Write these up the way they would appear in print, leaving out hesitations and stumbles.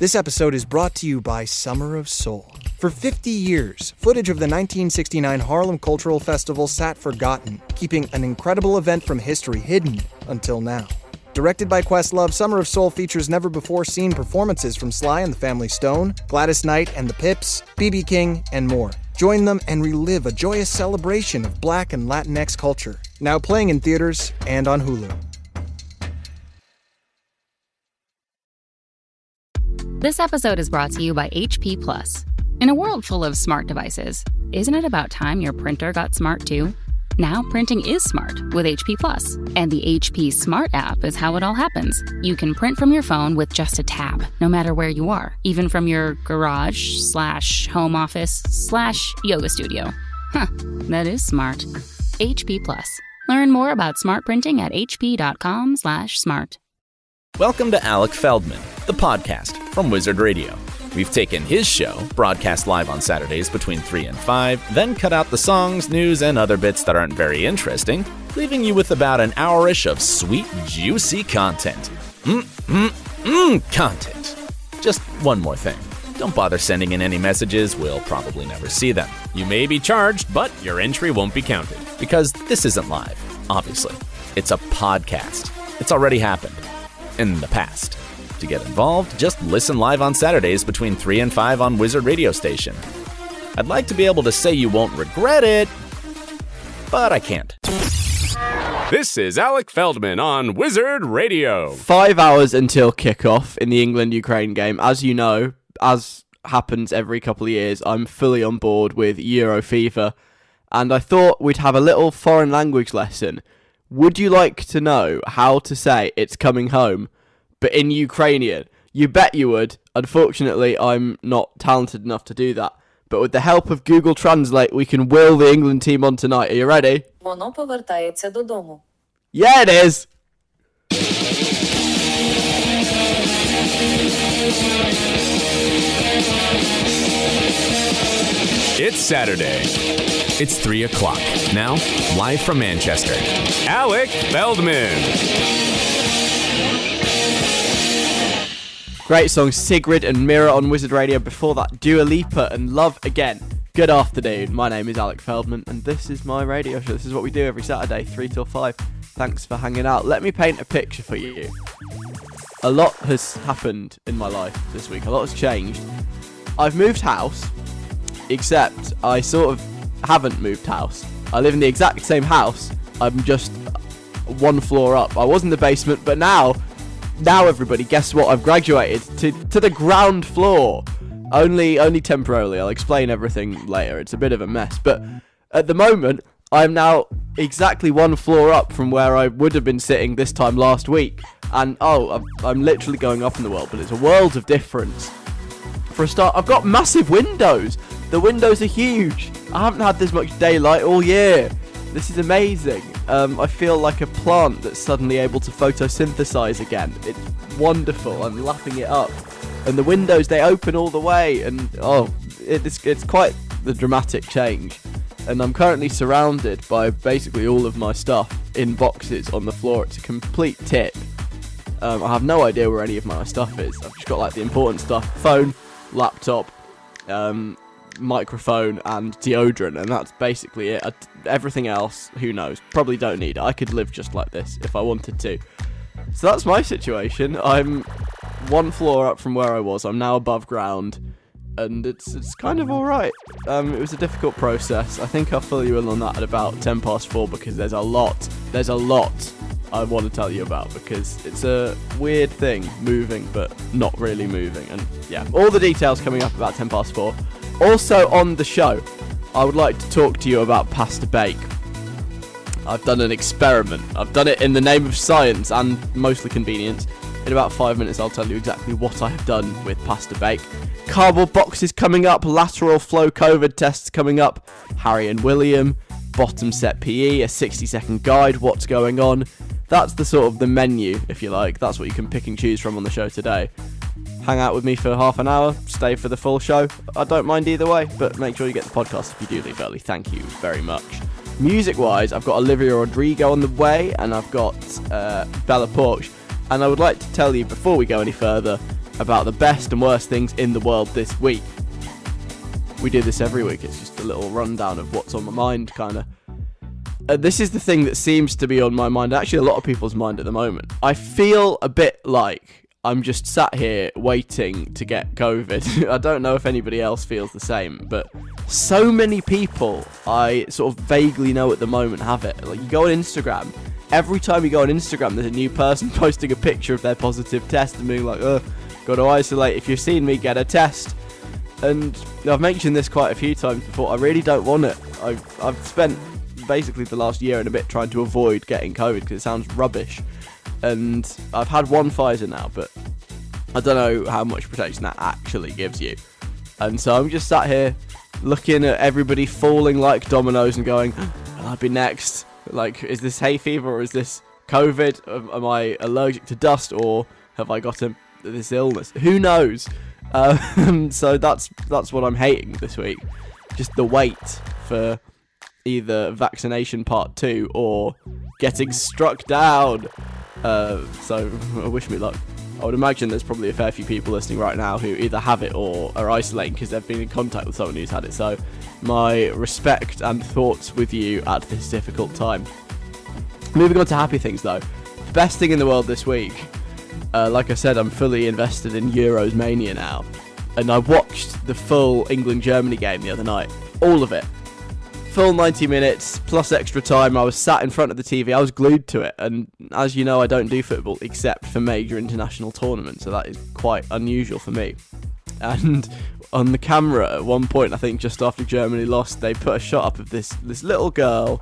This episode is brought to you by Summer of Soul. For 50 years, footage of the 1969 Harlem Cultural Festival sat forgotten, keeping an incredible event from history hidden until now. Directed by Questlove, Summer of Soul features never-before-seen performances from Sly and the Family Stone, Gladys Knight and the Pips, B.B. King, and more. Join them and relive a joyous celebration of Black and Latinx culture. Now playing in theaters and on Hulu. This episode is brought to you by HP Plus. In a world full of smart devices, isn't it about time your printer got smart too? Now printing is smart with HP Plus. And the HP Smart app is how it all happens. You can print from your phone with just a tap, no matter where you are, even from your garage/home office/yoga studio. Huh, that is smart. HP Plus. Learn more about smart printing at hp.com/smart. Welcome to Alec Feldman, the podcast from Wizard Radio. We've taken his show, broadcast live on Saturdays between 3 and 5, then cut out the songs, news, and other bits that aren't very interesting, leaving you with about an hour-ish of sweet, juicy content. Content. Just one more thing. Don't bother sending in any messages, we'll probably never see them. You may be charged, but your entry won't be counted. Because this isn't live, obviously. It's a podcast. It's already happened. In the past. To get involved, just listen live on Saturdays between 3 and 5 on Wizard Radio Station. I'd like to be able to say you won't regret it, but I can't. This is Alec Feldman on Wizard Radio. 5 hours until kickoff in the England-Ukraine game. As you know, as happens every couple of years, I'm fully on board with Euro FIFA, and I thought we'd have a little foreign language lesson. Would you like to know how to say "it's coming home" but in Ukrainian? You bet you would. Unfortunately, I'm not talented enough to do that. But with the help of Google Translate, we can will the England team on tonight. Are you ready? Воно повертається додому. Yeah, it is. It's Saturday. It's 3 o'clock. Now, live from Manchester, Alec Feldman. Great song, Sigrid and Mirror on Wizard Radio. Before that, Dua Lipa and Love Again. Good afternoon. My name is Alec Feldman, and this is my radio show. This is what we do every Saturday, 3 till 5. Thanks for hanging out. Let me paint a picture for you. A lot has happened in my life this week. A lot has changed. I've moved house, except I sort of haven't moved house. I live in the exact same house. I'm just one floor up. I was in the basement, but now everybody, guess what? I've graduated to the ground floor. Only temporarily. I'll explain everything later. It's a bit of a mess, but at the moment, I'm now exactly one floor up from where I would have been sitting this time last week. And I'm literally going up in the world, but it's a world of difference. For a start, I've got massive windows. The windows are huge. I haven't had this much daylight all year. This is amazing. I feel like a plant that's suddenly able to photosynthesize again. It's wonderful. I'm lapping it up. And the windows, they open all the way. And it's quite the dramatic change. And I'm currently surrounded by basically all of my stuff in boxes on the floor. It's a complete tip. I have no idea where any of my stuff is. I've just got like the important stuff: phone, laptop, microphone and deodorant, and that's basically it. Everything else, who knows, probably don't need it. I could live just like this if I wanted to. So that's my situation. I'm one floor up from where I was. I'm now above ground, and it's kind of alright. It was a difficult process. I think I'll fill you in on that at about 10 past 4, because there's a lot I want to tell you about, because it's a weird thing, moving but not really moving. And yeah, all the details coming up about 10 past 4. Also on the show, I would like to talk to you about Pasta Bake. I've done an experiment. I've done it in the name of science and mostly convenience. In about 5 minutes, I'll tell you exactly what I have done with Pasta Bake. Cardboard boxes coming up, lateral flow COVID tests coming up, Harry and William, bottom set PE, a 60-second guide, what's going on. That's the sort of the menu, if you like. That's what you can pick and choose from on the show today. Hang out with me for half an hour, stay for the full show. I don't mind either way, but make sure you get the podcast if you do leave early. Thank you very much. Music-wise, I've got Olivia Rodrigo on the way, and I've got Bella Poarch. And I would like to tell you, before we go any further, about the best and worst things in the world this week. We do this every week. It's just a little rundown of what's on my mind, kind of. This is the thing that seems to be on my mind, actually a lot of people's mind at the moment. I feel a bit like I'm just sat here waiting to get COVID. I don't know if anybody else feels the same, but so many people I sort of vaguely know at the moment have it. Like, you go on Instagram, every time you go on Instagram, there's a new person posting a picture of their positive test and being like, got to isolate. If you've seen me, get a test. And I've mentioned this quite a few times before. I really don't want it. I've spent basically the last year and a bit trying to avoid getting COVID because it sounds rubbish. And I've had one Pfizer now, but I don't know how much protection that actually gives you. And so I'm just sat here looking at everybody falling like dominoes and going, I'll be next. Like, is this hay fever or is this COVID? Am I allergic to dust or have I got this illness? Who knows? So that's what I'm hating this week. Just the wait for either vaccination part 2 or getting struck down. So wish me luck. I would imagine there's probably a fair few people listening right now who either have it or are isolating because they've been in contact with someone who's had it. So my respect and thoughts with you at this difficult time. Moving on to happy things though. The best thing in the world this week. Like I said, I'm fully invested in Euros mania now. And I watched the full England-Germany game the other night. All of it. Full 90 minutes, plus extra time. I was sat in front of the TV. I was glued to it. And as you know, I don't do football except for major international tournaments. So that is quite unusual for me. And on the camera, at one point, I think just after Germany lost, they put a shot up of this little girl,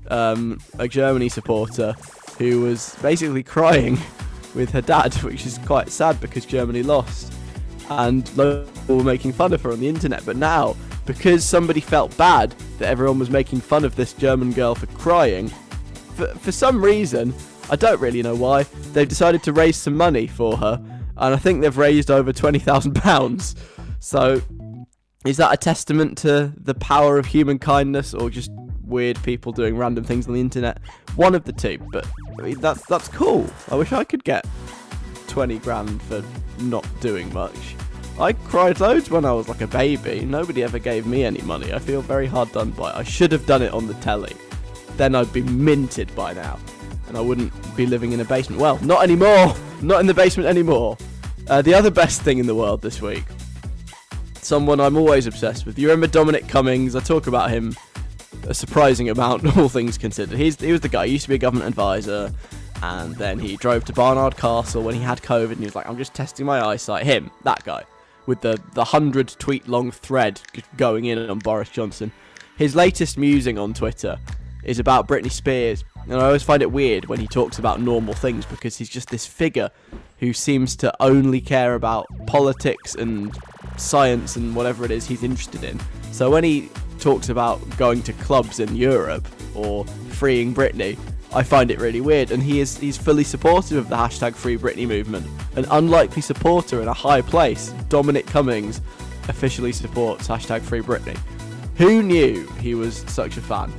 a Germany supporter, who was basically crying with her dad, which is quite sad because Germany lost. And people were making fun of her on the internet. But now, because somebody felt bad that everyone was making fun of this German girl for crying, for some reason, I don't really know why, they've decided to raise some money for her. And I think they've raised over £20,000. So, is that a testament to the power of human kindness or just weird people doing random things on the internet? One of the two, but I mean, that's cool. I wish I could get 20 grand for not doing much. I cried loads when I was like a baby. Nobody ever gave me any money. I feel very hard done by. I should have done it on the telly. Then I'd be minted by now. And I wouldn't be living in a basement. Well, not anymore. Not in the basement anymore. The other best thing in the world this week. Someone I'm always obsessed with. You remember Dominic Cummings? I talk about him a surprising amount, all things considered. He was the guy. He used to be a government advisor. And then he drove to Barnard Castle when he had COVID. And he was like, I'm just testing my eyesight. Him, that guy. With the 100 tweet long thread going in on Boris Johnson. His latest musing on Twitter is about Britney Spears. And I always find it weird when he talks about normal things because he's just this figure who seems to only care about politics and science and whatever it is he's interested in. So when he talks about going to clubs in Europe or freeing Britney, I find it really weird, and he's fully supportive of the hashtag Free Britney movement. An unlikely supporter in a high place, Dominic Cummings, officially supports hashtag Free Britney. Who knew he was such a fan?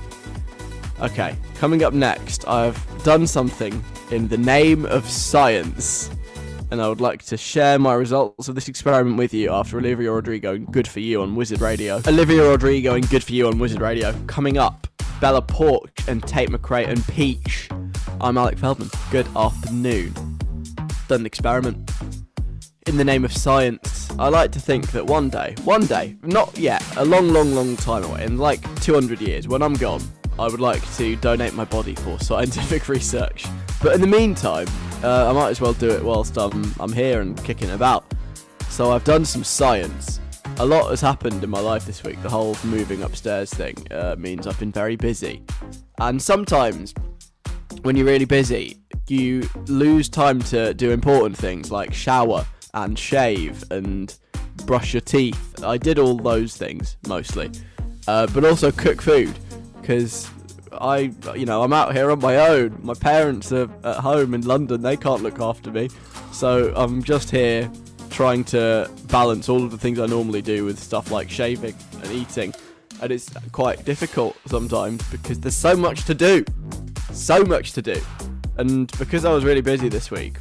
Okay, coming up next, I've done something in the name of science, and I would like to share my results of this experiment with you after Olivia Rodrigo and Good For You on Wizard Radio. Olivia Rodrigo and Good For You on Wizard Radio. Coming up, Bella Porch and Tate McRae and Peach. I'm Alec Feldman. Good afternoon. Done the experiment. In the name of science, I like to think that one day, not yet, a long time away, in like 200 years, when I'm gone, I would like to donate my body for scientific research. But in the meantime, I might as well do it whilst I'm here and kicking about. So I've done some science. A lot has happened in my life this week. The whole moving upstairs thing means I've been very busy. And sometimes, when you're really busy, you lose time to do important things like shower and shave and brush your teeth. I did all those things, mostly. But also cook food, because I'm out here on my own. My parents are at home in London. They can't look after me. So I'm just here trying to balance all of the things I normally do with stuff like shaving and eating, and it's quite difficult sometimes because there's so much to do, and because I was really busy this week,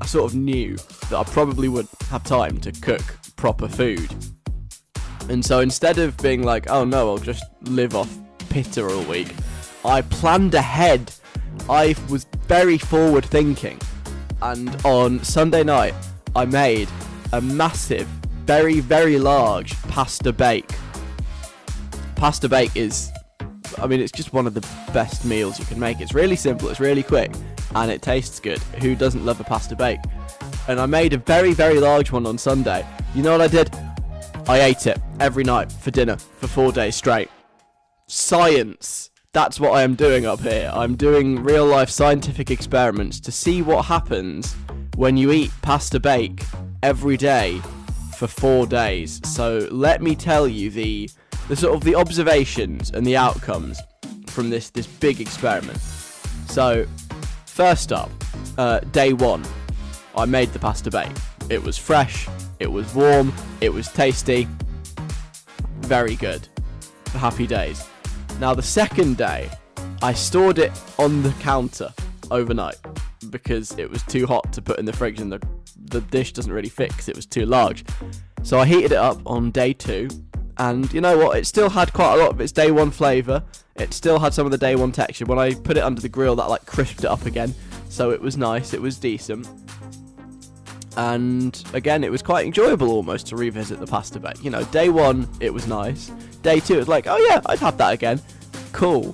I sort of knew that I probably wouldn't have time to cook proper food. And so instead of being like, oh no, I'll just live off pitta all week, I planned ahead. I was very forward thinking. And on Sunday night, I made a massive, very, very large pasta bake. Pasta bake is, I mean, it's just one of the best meals you can make. It's really simple, it's really quick, and it tastes good. Who doesn't love a pasta bake? And I made a very, very large one on Sunday. You know what I did? I ate it every night for dinner for 4 days straight. Science. That's what I am doing up here. I'm doing real life scientific experiments to see what happens when you eat pasta bake every day for 4 days. So let me tell you the sort of the observations and the outcomes from this big experiment. So first up, day 1, I made the pasta bake. It was fresh, it was warm, it was tasty, very good. Happy days. Now the second day, I stored it on the counter overnight because it was too hot to put in the fridge, and the dish doesn't really fit because it was too large. So I heated it up on day 2, and you know what? It still had quite a lot of its day 1 flavour. It still had some of the day 1 texture. When I put it under the grill, that like crisped it up again. So it was nice. It was decent. And again, it was quite enjoyable almost to revisit the pasta bake. You know, day 1, it was nice. Day 2, it was like, oh yeah, I'd have that again. Cool.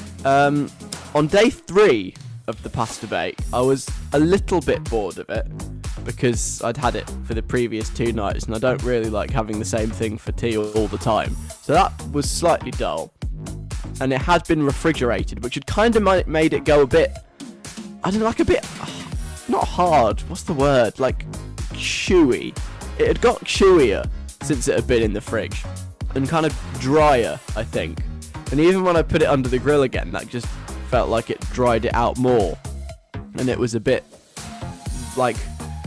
On day 3 of the pasta bake, I was a little bit bored of it because I'd had it for the previous 2 nights, and I don't really like having the same thing for tea all the time. So that was slightly dull. And it had been refrigerated, which had kind of made it go a bit, I don't know, like a bit, not hard, what's the word, like chewy. It had got chewier since it had been in the fridge, and kind of drier, I think. And even when I put it under the grill again, that just felt like it dried it out more, and it was a bit like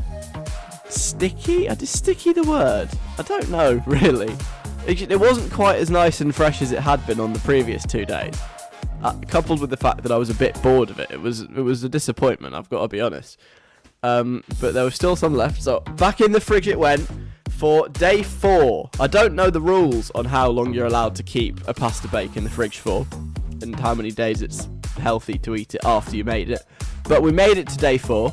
sticky. Is sticky the word? I don't know really. It wasn't quite as nice and fresh as it had been on the previous 2 days. Coupled with the fact that I was a bit bored of it, it was a disappointment, I've got to be honest. But there was still some left, so back in the fridge it went for day 4. I don't know the rules on how long you're allowed to keep a pasta bake in the fridge for, and how many days it's healthy to eat it after you made it. But we made it to day 4.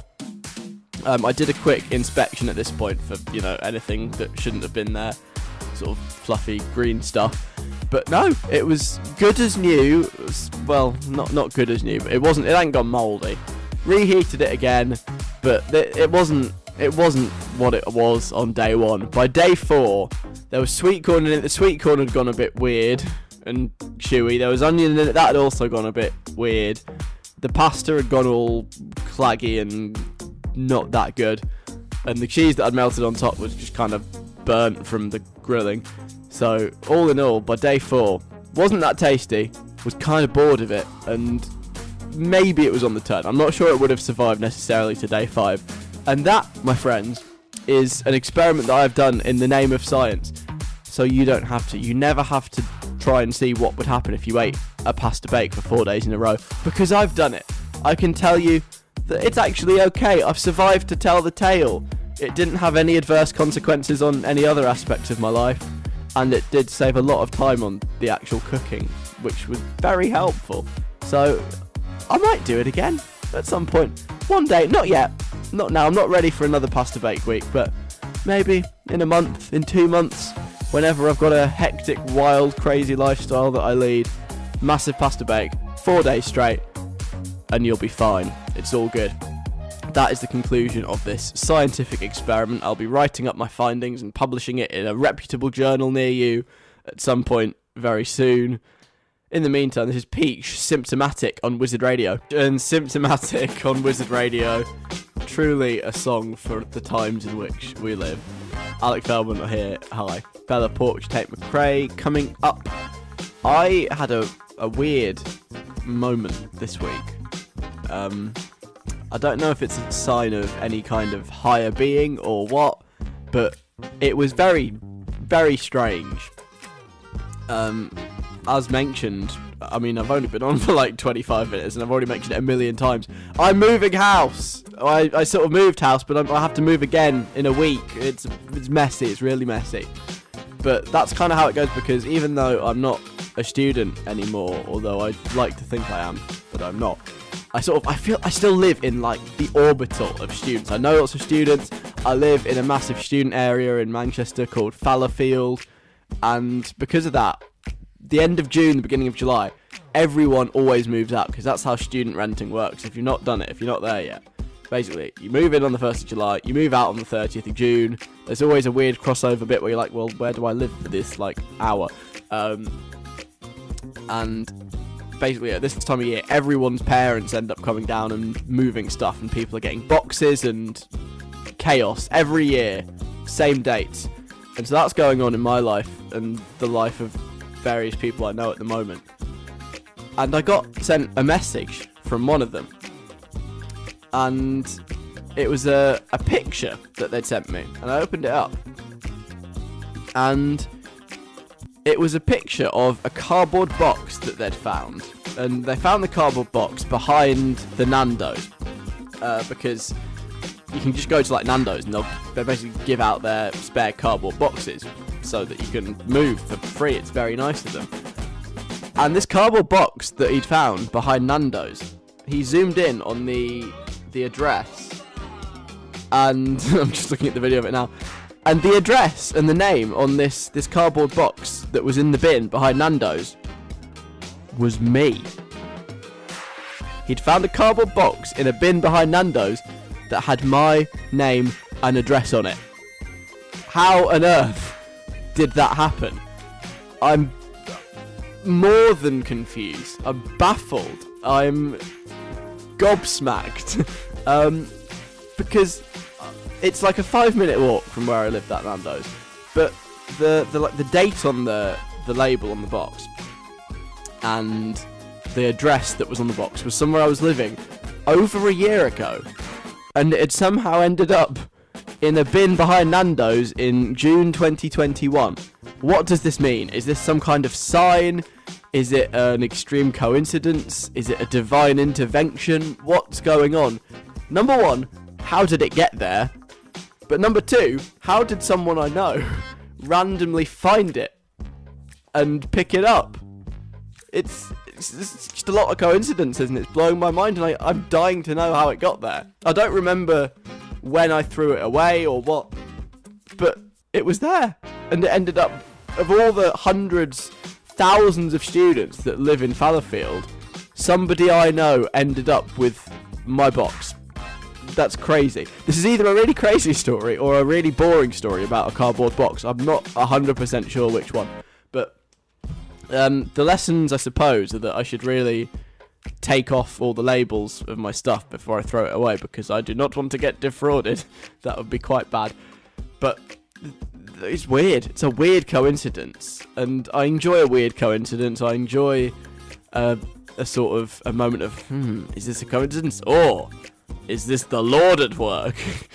I did a quick inspection at this point for, you know, anything that shouldn't have been there, sort of fluffy green stuff. But no, it was good as new. Well, not good as new, but it hadn't gone mouldy. Reheated it again, but it wasn't what it was on day 1. By day 4, there was sweet corn in it. The sweet corn had gone a bit weird and chewy. There was onion in it, that had also gone a bit weird. The pasta had gone all claggy and not that good. And the cheese that I'd melted on top was just kind of burnt from the grilling. So all in all, by day 4, wasn't that tasty, was kind of bored of it, and maybe it was on the turn. I'm not sure it would have survived necessarily to day 5. And that, my friends, is an experiment that I've done in the name of science. So you don't have to. You never have to try and see what would happen if you ate a pasta bake for 4 days in a row, because I've done it. I can tell you that it's actually okay. I've survived to tell the tale. It didn't have any adverse consequences on any other aspects of my life, and it did save a lot of time on the actual cooking, which was very helpful. So I might do it again at some point. One day, not yet, not now. I'm not ready for another pasta bake week, but maybe in a month, in 2 months, whenever I've got a hectic, wild, crazy lifestyle that I lead. Massive pasta bake, 4 days straight, and you'll be fine. It's all good. That is the conclusion of this scientific experiment. I'll be writing up my findings and publishing it in a reputable journal near you at some point very soon. In the meantime, this is Peach, Symptomatic on Wizard Radio. And Symptomatic on Wizard Radio, truly a song for the times in which we live. Alec Feldman here, hi. Bella Porch, Tate McRae, coming up. I had a weird moment this week. I don't know if it's a sign of any kind of higher being or what, but it was very, very strange. As mentioned I mean, I've only been on for like 25 minutes and I've already mentioned it a million times. I'm moving house. I sort of moved house, but I have to move again in a week. It's messy. It's really messy. But that's kind of how it goes, because even though I'm not a student anymore, although I like to think I am, but I'm not, I feel I still live in like the orbital of students. I know lots of students. I live in a massive student area in Manchester called Fallowfield, and because of that, the end of June, the beginning of July, everyone always moves out, because that's how student renting works. If you've not done it, if you're not there yet, basically, you move in on the 1st of July, you move out on the 30th of June. There's always a weird crossover bit where you're like, well, where do I live for this, like, hour? And basically, at this time of year, everyone's parents end up coming down and moving stuff, and people are getting boxes and chaos every year, same dates. And so that's going on in my life and the life of various people I know at the moment. And I got sent a message from one of them, and it was a picture that they'd sent me, and I opened it up, and it was a picture of a cardboard box that they'd found, and they found the cardboard box behind the Nando's, because you can just go to like Nando's and they basically give out their spare cardboard boxes so that you can move for free. It's very nice of them. And this cardboard box that he'd found behind Nando's, he zoomed in on the address, and I'm just looking at the video of it now, and the address and the name on this cardboard box that was in the bin behind Nando's was me. He'd found a cardboard box in a bin behind Nando's that had my name and address on it. How on earth did that happen? I'm more than confused. I'm baffled. I'm gobsmacked. Because it's like a 5-minute walk from where I lived at Nando's, but the date on the label on the box and the address that was on the box was somewhere I was living over a year ago, and it had somehow ended up in a bin behind Nando's in June 2021. What does this mean? Is this some kind of sign? Is it an extreme coincidence? Is it a divine intervention? What's going on? Number one, how did it get there? But number two, how did someone I know randomly find it and pick it up? It's just a lot of coincidence, and it's blowing my mind, and I'm dying to know how it got there. I don't remember when I threw it away or what, but it was there, and it ended up, of all the hundreds, thousands of students that live in Fallowfield, somebody I know ended up with my box. That's crazy. This is either a really crazy story or a really boring story about a cardboard box. I'm not 100% sure which one. But the lessons, I suppose, are that I should really take off all the labels of my stuff before I throw it away, because I do not want to get defrauded. That would be quite bad. But it's weird. It's a weird coincidence. And I enjoy a weird coincidence. I enjoy a sort of a moment of, is this a coincidence? Or is this the Lord at work?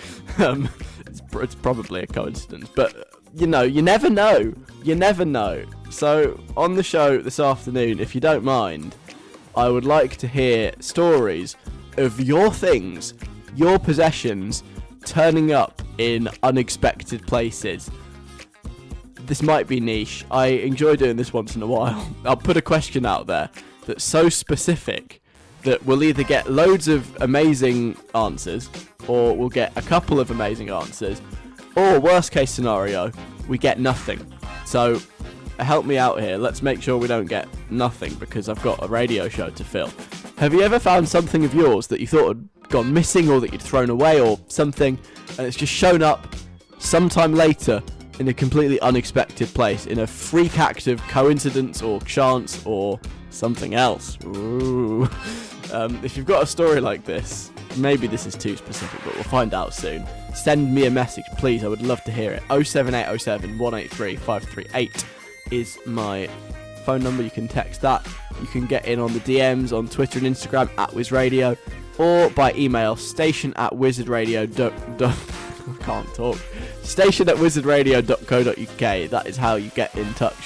It's probably a coincidence, but you know, you never know. You never know. So on the show this afternoon, if you don't mind, I would like to hear stories of your things, your possessions, turning up in unexpected places. This might be niche. I enjoy doing this once in a while. I'll put a question out there that's so specific that we'll either get loads of amazing answers, or we'll get a couple of amazing answers, or worst case scenario, we get nothing. So help me out here. Let's make sure we don't get nothing, because I've got a radio show to fill. Have you ever found something of yours that you thought had gone missing, or that you'd thrown away, or something, and it's just shown up sometime later in a completely unexpected place, in a freak act of coincidence or chance or something else? Ooh. If you've got a story like this, maybe this is too specific, but we'll find out soon. Send me a message, please. I would love to hear it. 07807 183 538 is my phone number. You can text that. You can get in on the DMs on Twitter and Instagram @WizRadio, or by email station@wizardradio. I can't talk. Station@wizardradio.co.uk. That is how you get in touch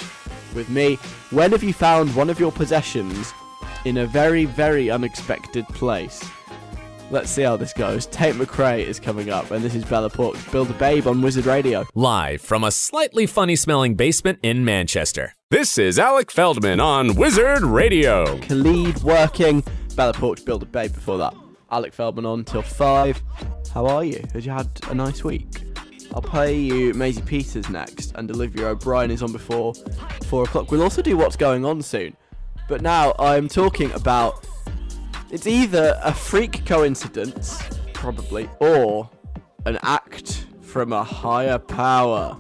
with me. When have you found one of your possessions in a very, very unexpected place? Let's see how this goes. Tate McRae is coming up, and this is Bella Pork's Build a Babe on Wizard Radio. Live from a slightly funny-smelling basement in Manchester. This is Alec Feldman on Wizard Radio. Khalid working, Bella Pork's Build a Babe before that. Alec Feldman on till 5. How are you? Have you had a nice week? I'll play you Maisie Peters next, and Olivia O'Brien is on before 4 o'clock. We'll also do What's Going On soon. But now I'm talking about... It's either a freak coincidence, probably, or an act from a higher power.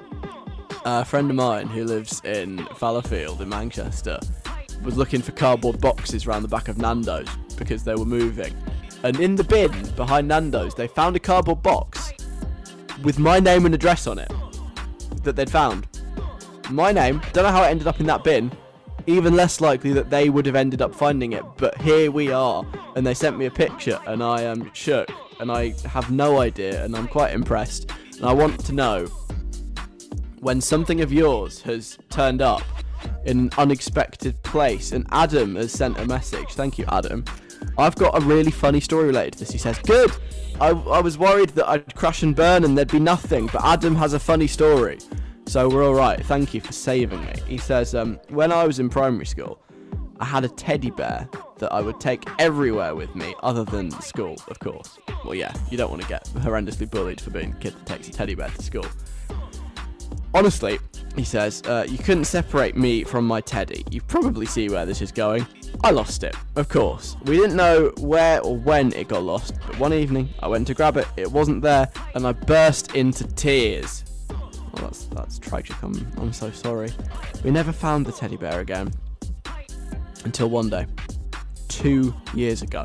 A friend of mine who lives in Fallowfield in Manchester was looking for cardboard boxes around the back of Nando's because they were moving. And in the bin behind Nando's, they found a cardboard box with my name and address on it that they'd found. My name, don't know how it ended up in that bin. Even less likely that they would have ended up finding it, but here we are, and they sent me a picture, and I am shook, and I have no idea, and I'm quite impressed, and I want to know, when something of yours has turned up in an unexpected place, and Adam has sent a message. Thank you, Adam. I've got a really funny story related to this. He says, good, I was worried that I'd crash and burn and there'd be nothing, but Adam has a funny story. So we're alright, thank you for saving me. He says, when I was in primary school, I had a teddy bear that I would take everywhere with me, other than school, of course. Well, yeah, you don't want to get horrendously bullied for being a kid that takes a teddy bear to school. Honestly, he says, you couldn't separate me from my teddy. You probably see where this is going. I lost it, of course. We didn't know where or when it got lost, but one evening I went to grab it, it wasn't there, and I burst into tears. Well, that's tragic. I'm so sorry. We never found the teddy bear again until one day, 2 years ago,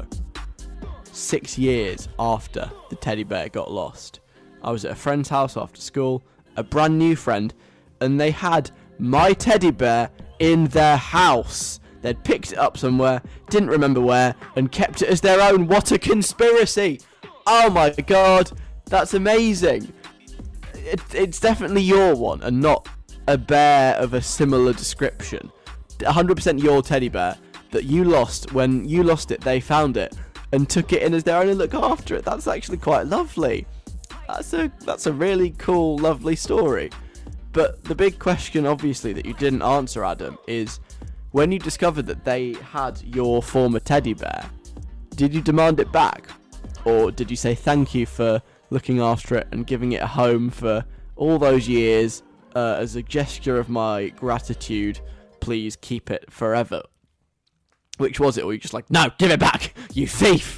6 years after the teddy bear got lost. I was at a friend's house after school, a brand new friend, and they had my teddy bear in their house. They'd picked it up somewhere, didn't remember where, and kept it as their own. What a conspiracy! Oh my god, that's amazing. It's definitely your one and not a bear of a similar description. 100% your teddy bear that you lost. When you lost it, they found it and took it in as their own and look after it. That's actually quite lovely. That's a really cool, lovely story. But the big question, obviously, that you didn't answer, Adam, is when you discovered that they had your former teddy bear, did you demand it back? Or did you say thank you for looking after it and giving it a home for all those years as a gesture of my gratitude? Please keep it forever. Which was it? Or were you just like, no, give it back, you thief?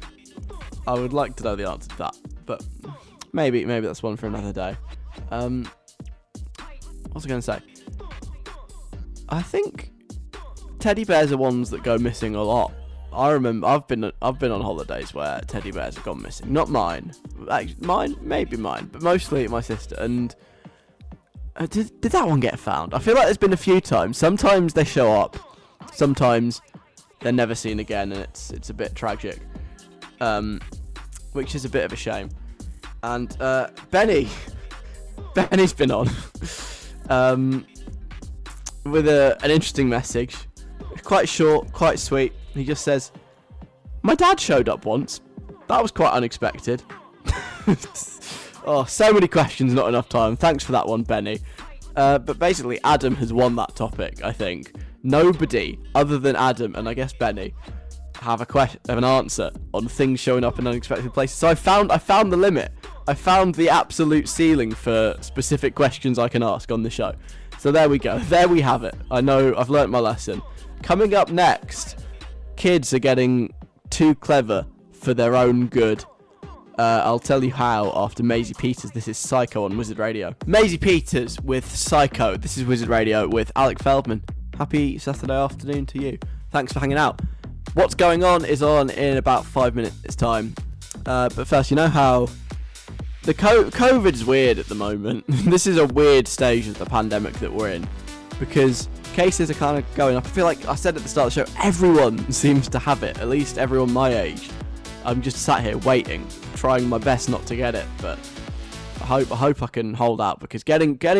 I would like to know the answer to that, but maybe that's one for another day. What was I going to say? I think teddy bears are ones that go missing a lot. I remember I've been on holidays where teddy bears have gone missing. Not mine. Actually, maybe mine, but mostly my sister. And did that one get found? I feel like there's been a few times. Sometimes they show up. Sometimes they're never seen again, and it's a bit tragic. Which is a bit of a shame. And Benny's been on with an interesting message. Quite short, quite sweet. He just says, my dad showed up once. That was quite unexpected. Oh, so many questions, not enough time. Thanks for that one, Benny. But basically, Adam has won that topic, I think. Nobody other than Adam and I guess Benny have an answer on things showing up in unexpected places. So I found the limit. I found the absolute ceiling for specific questions I can ask on the show. So there we go. There we have it. I know I've learnt my lesson. Coming up next, kids are getting too clever for their own good. I'll tell you how after Maisie Peters. This is Psycho on Wizard Radio. Maisie Peters with Psycho. This is Wizard Radio with Alec Feldman. Happy Saturday afternoon to you. Thanks for hanging out. What's Going On is on in about 5 minutes time. But first, you know how the COVID is weird at the moment. This is a weird stage of the pandemic that we're in because cases are kind of going up. I feel like I said at the start of the show, everyone seems to have it, at least everyone my age. I'm just sat here waiting, trying my best not to get it, but I hope I can hold out because getting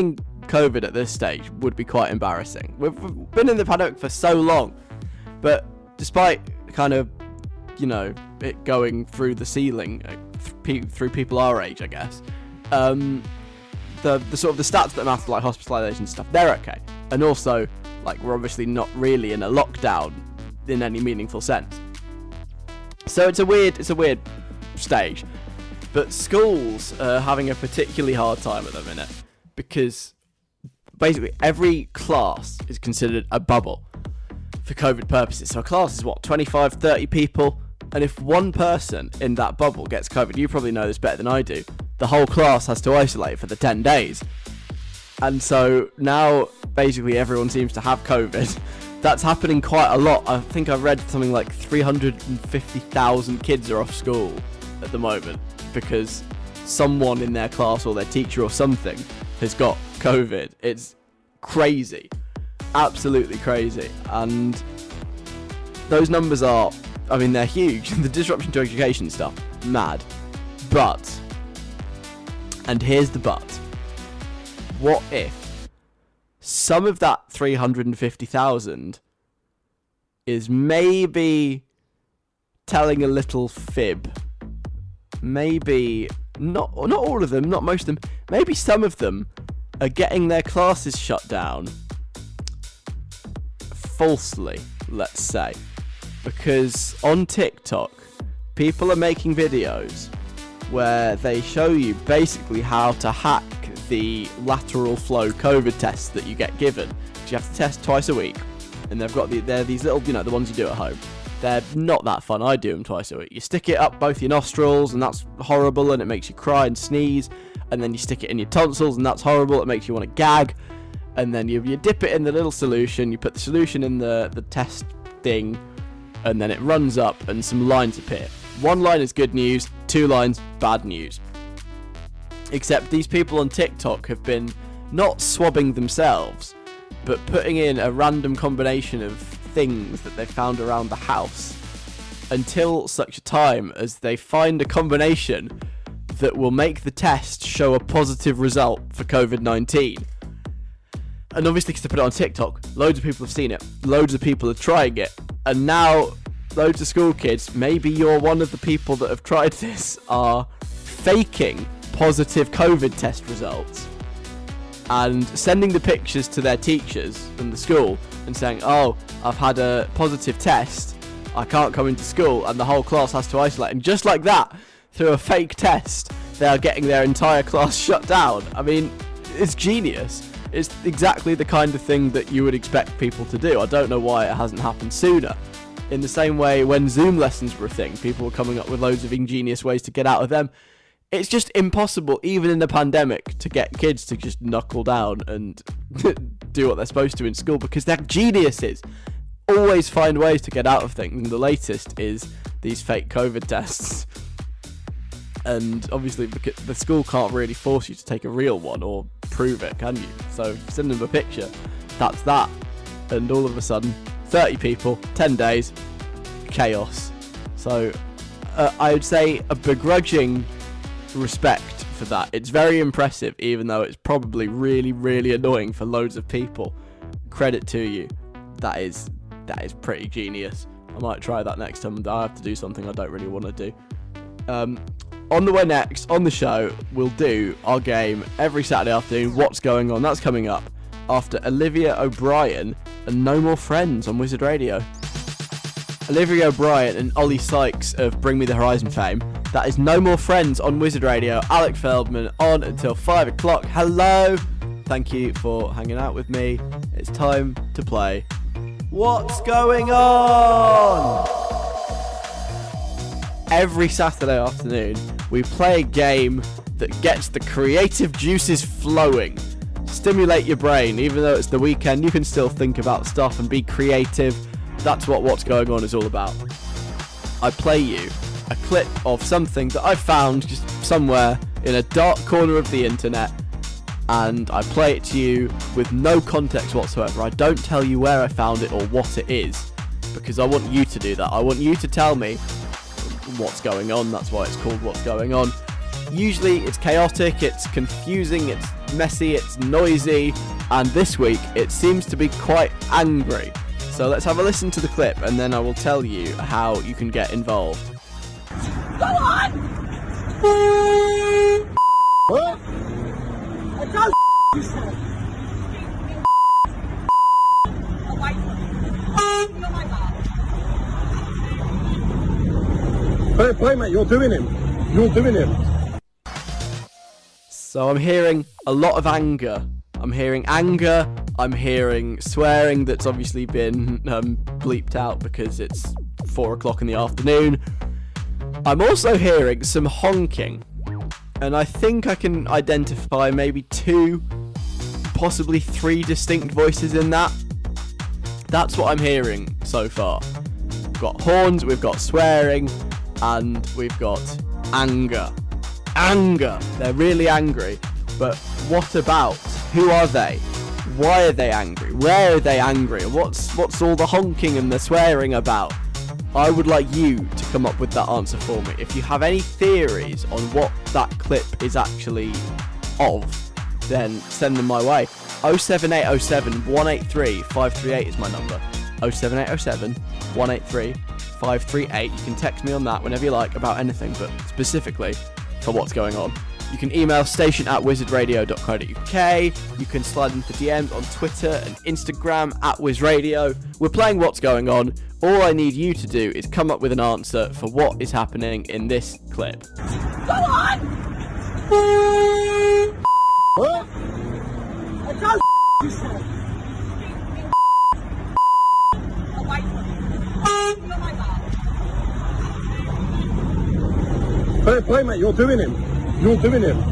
COVID at this stage would be quite embarrassing. We've been in the pandemic for so long, but despite kind of, it going through the ceiling through people our age, I guess, the sort of the stats that matter, like hospitalisation stuff, they're okay. And also, like, we're obviously not really in a lockdown in any meaningful sense. So it's a weird stage. But schools are having a particularly hard time at the minute because basically every class is considered a bubble for COVID purposes. So a class is 25, 30 people, and if one person in that bubble gets COVID, you probably know this better than I do, the whole class has to isolate for the 10 days. And so now basically everyone seems to have COVID. That's happening quite a lot. I think I read something like 350,000 kids are off school at the moment because someone in their class or their teacher or something has got COVID. It's crazy. Absolutely crazy. And those numbers are, they're huge. The disruption to education stuff, mad. But, and here's the but, what if some of that 350,000 is maybe telling a little fib? Maybe not all of them, not most of them, maybe some of them are getting their classes shut down falsely, let's say, because on TikTok people are making videos where they show you basically how to hack the lateral flow COVID tests that you get given. You have to test twice a week, and they're these little, the ones you do at home. They're not that fun. I do them twice a week. You stick it up both your nostrils, and that's horrible, and it makes you cry and sneeze. And then you stick it in your tonsils, and that's horrible. It makes you want to gag. And then you dip it in the little solution. You put the solution in the test thing, and then it runs up, and some lines appear. One line is good news, 2 lines, bad news. Except these people on TikTok have been not swabbing themselves, but putting in a random combination of things that they found around the house until such a time as they find a combination that will make the test show a positive result for COVID-19. And obviously, because they put it on TikTok, loads of people have seen it, loads of people are trying it, and now loads of school kids, maybe you're one of the people that have tried this, are faking positive COVID test results and sending the pictures to their teachers and the school and saying, oh, I've had a positive test, I can't come into school, and the whole class has to isolate. And just like that, through a fake test, they are getting their entire class shut down. It's genius. It's exactly the kind of thing that you would expect people to do. I don't know why it hasn't happened sooner. In the same way, when Zoom lessons were a thing, people were coming up with loads of ingenious ways to get out of them. It's just impossible, even in the pandemic, to get kids to just knuckle down and do what they're supposed to in school, because they're geniuses. Always find ways to get out of things, and the latest is these fake COVID tests. And obviously, because the school can't really force you to take a real one or prove it, can you? So send them a picture, that's that. And all of a sudden, 30 people, 10 days, chaos. So I would say a begrudging respect for that. It's very impressive, even though it's probably really, really annoying for loads of people. Credit to you. That is pretty genius. I might try that next time I have to do something I don't really want to do. On the way next, on the show, we'll do our game every Saturday afternoon, What's Going On. That's coming up after Olivia O'Brien and No More Friends on Wizard Radio. Olivia O'Brien and Ollie Sykes of Bring Me the Horizon fame. That is No More Friends on Wizard Radio. Alec Feldman on until 5 o'clock. Hello! Thank you for hanging out with me. It's time to play What's Going On? Every Saturday afternoon, we play a game that gets the creative juices flowing. Stimulate your brain. Even though it's the weekend, you can still think about stuff and be creative. That's what What's Going On is all about. I play you a clip of something that I found just somewhere in a dark corner of the internet, and I play it to you with no context whatsoever. I don't tell you where I found it or what it is, because I want you to do that. I want you to tell me what's going on. That's why it's called What's Going On. Usually it's chaotic, it's confusing, it's messy, it's noisy, and this week it seems to be quite angry. So let's have a listen to the clip and then I will tell you how you can get involved. Go on! What? I can't you said. Away from me. You're my man. Fair play, mate, you're doing him. You're doing him. So I'm hearing a lot of anger. I'm hearing anger. I'm hearing swearing that's obviously been bleeped out because it's 4 o'clock in the afternoon. I'm also hearing some honking. And I think I can identify maybe 2, possibly 3 distinct voices in that. That's what I'm hearing so far. We've got horns, we've got swearing, and we've got anger. Anger. They're really angry. But what about? Who are they? Why are they angry? Where are they angry? What's all the honking and the swearing about? I would like you to come up with that answer for me. If you have any theories on what that clip is actually of, then send them my way. 07807 183 538 is my number. 07807 183 538. You can text me on that whenever you like about anything, but specifically for what's going on. You can email station@wizardradio.co.uk. You can slide into DMs on Twitter and Instagram @wizradio. We're playing What's Going On. All I need you to do is come up with an answer for what is happening in this clip. Go on! What? I can't you said. Away from me. You're my man. Fair play, mate, you're doing him. You're doing him.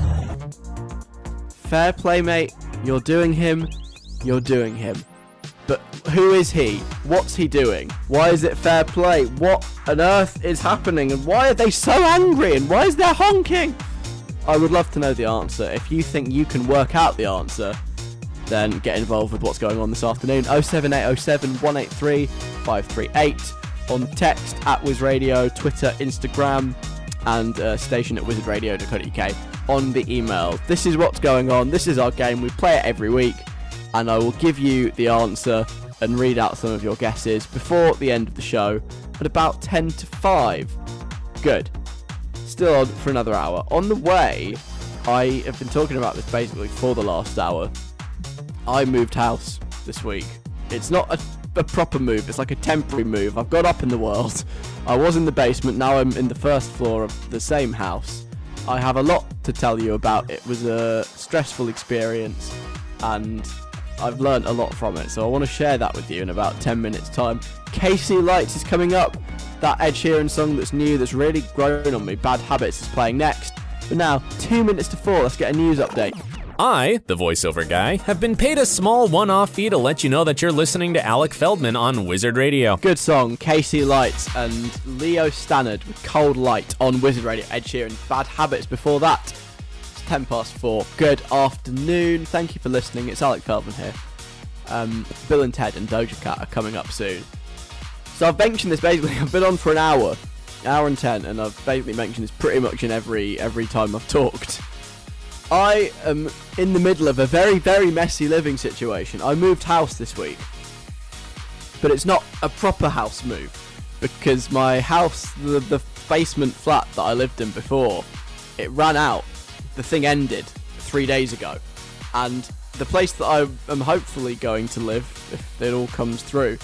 Fair play, mate. You're doing him. You're doing him. But who is he? What's he doing? Why is it fair play? What on earth is happening? And why are they so angry? And why is there honking? I would love to know the answer. If you think you can work out the answer, then get involved with what's going on this afternoon. 07807 183 538 on text @wizradio, Twitter, Instagram, and station@wizardradio.co.uk on the email. This is what's going on. This is our game. We play it every week, and I will give you the answer and read out some of your guesses before the end of the show at about 10 to 5. Good. Still on for another hour. On the way, I have been talking about this basically for the last hour. I moved house this week. It's not a proper move, it's like a temporary move. I've got up in the world. I was in the basement, now I'm in the first floor of the same house. I have a lot to tell you about. It was a stressful experience and I've learnt a lot from it, so I want to share that with you in about 10 minutes time. KC Lights is coming up. That Ed Sheeran song that's new, that's really grown on me, Bad Habits, is playing next. But now, 2 minutes to 4, let's get a news update. I, the voiceover guy, have been paid a small one-off fee to let you know that you're listening to Alec Feldman on Wizard Radio. Good song, KC Lights and Leo Stannard with Cold Light on Wizard Radio. Ed Sheeran, Bad Habits before that. It's 10 past 4. Good afternoon. Thank you for listening. It's Alec Feldman here. Bill and Ted and Doja Cat are coming up soon. So I've mentioned this basically. I've been on for an hour and 10, and I've basically mentioned this pretty much in every time I've talked. I am in the middle of a very, very messy living situation. I moved house this week, but it's not a proper house move because my house, the basement flat that I lived in before, it ran out. The thing ended 3 days ago, and the place that I am hopefully going to live, if it all comes through,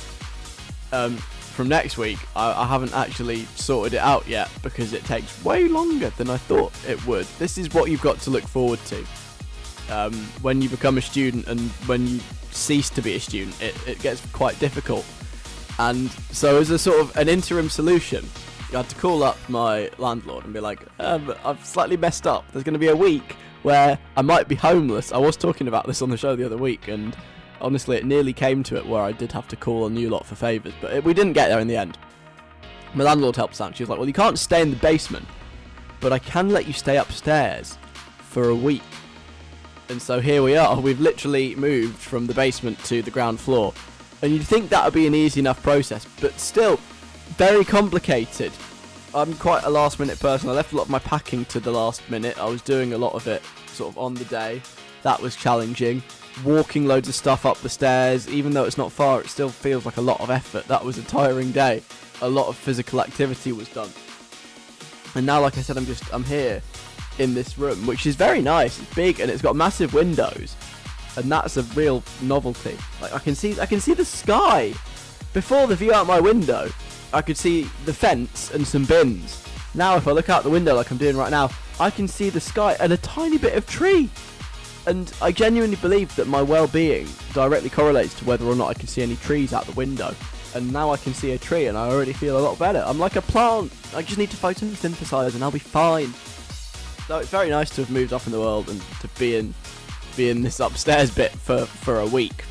from next week, I haven't actually sorted it out yet because it takes way longer than I thought it would. This is what you've got to look forward to when you become a student, and when you cease to be a student, it gets quite difficult. And so as a sort of an interim solution, I had to call up my landlord and be like, I've slightly messed up. There's going to be a week where I might be homeless. I was talking about this on the show the other week, and honestly, it nearly came to it where I did have to call a new lot for favours, but we didn't get there in the end. My landlord helped us out. She was like, well, you can't stay in the basement, but I can let you stay upstairs for a week. And so here we are. We've literally moved from the basement to the ground floor. And you'd think that would be an easy enough process, but still very complicated. I'm quite a last minute person. I left a lot of my packing to the last minute. I was doing a lot of it sort of on the day. That was challenging. Walking loads of stuff up the stairs, even though it's not far, it still feels like a lot of effort. That was a tiring day. A lot of physical activity was done. And now, like I said, I'm here in this room, which is very nice. It's big and it's got massive windows, and that's a real novelty. Like I can see the sky. Before, the view out my window, I could see the fence and some bins. Now if I look out the window like I'm doing right now, I can see the sky and a tiny bit of tree. And I genuinely believe that my well-being directly correlates to whether or not I can see any trees out the window. And now I can see a tree and I already feel a lot better. I'm like a plant. I just need to photosynthesize and I'll be fine. So it's very nice to have moved up in the world and to be in this upstairs bit for a week.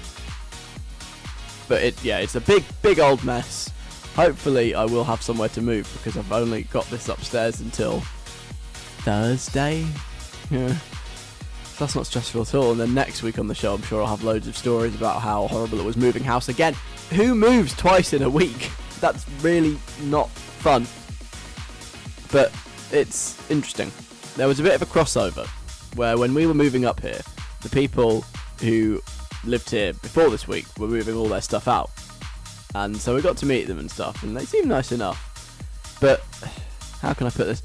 But it's a big old mess. Hopefully I will have somewhere to move, because I've only got this upstairs until Thursday. Yeah. So that's not stressful at all. And then next week on the show, I'm sure I'll have loads of stories about how horrible it was moving house again. Who moves twice in a week? That's really not fun. But it's interesting. There was a bit of a crossover where when we were moving up here, the people who lived here before this week were moving all their stuff out. And so we got to meet them and stuff, and they seemed nice enough. But how can I put this?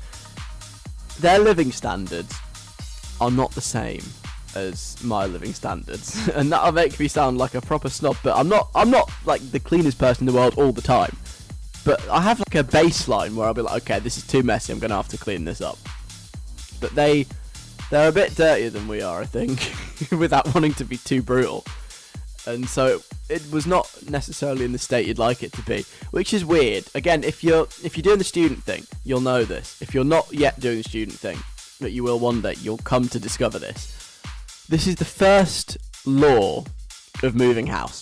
Their living standards are not the same as my living standards, and that'll make me sound like a proper snob. But I'm not like the cleanest person in the world all the time. But I have like a baseline where I'll be like, okay, this is too messy, I'm gonna have to clean this up. But they're a bit dirtier than we are, I think, without wanting to be too brutal. And so it was not necessarily in the state you'd like it to be, which is weird. Again, if you're doing the student thing, you'll know this. If you're not yet doing the student thing, but you will one day, you'll come to discover this. This is the first law of moving house,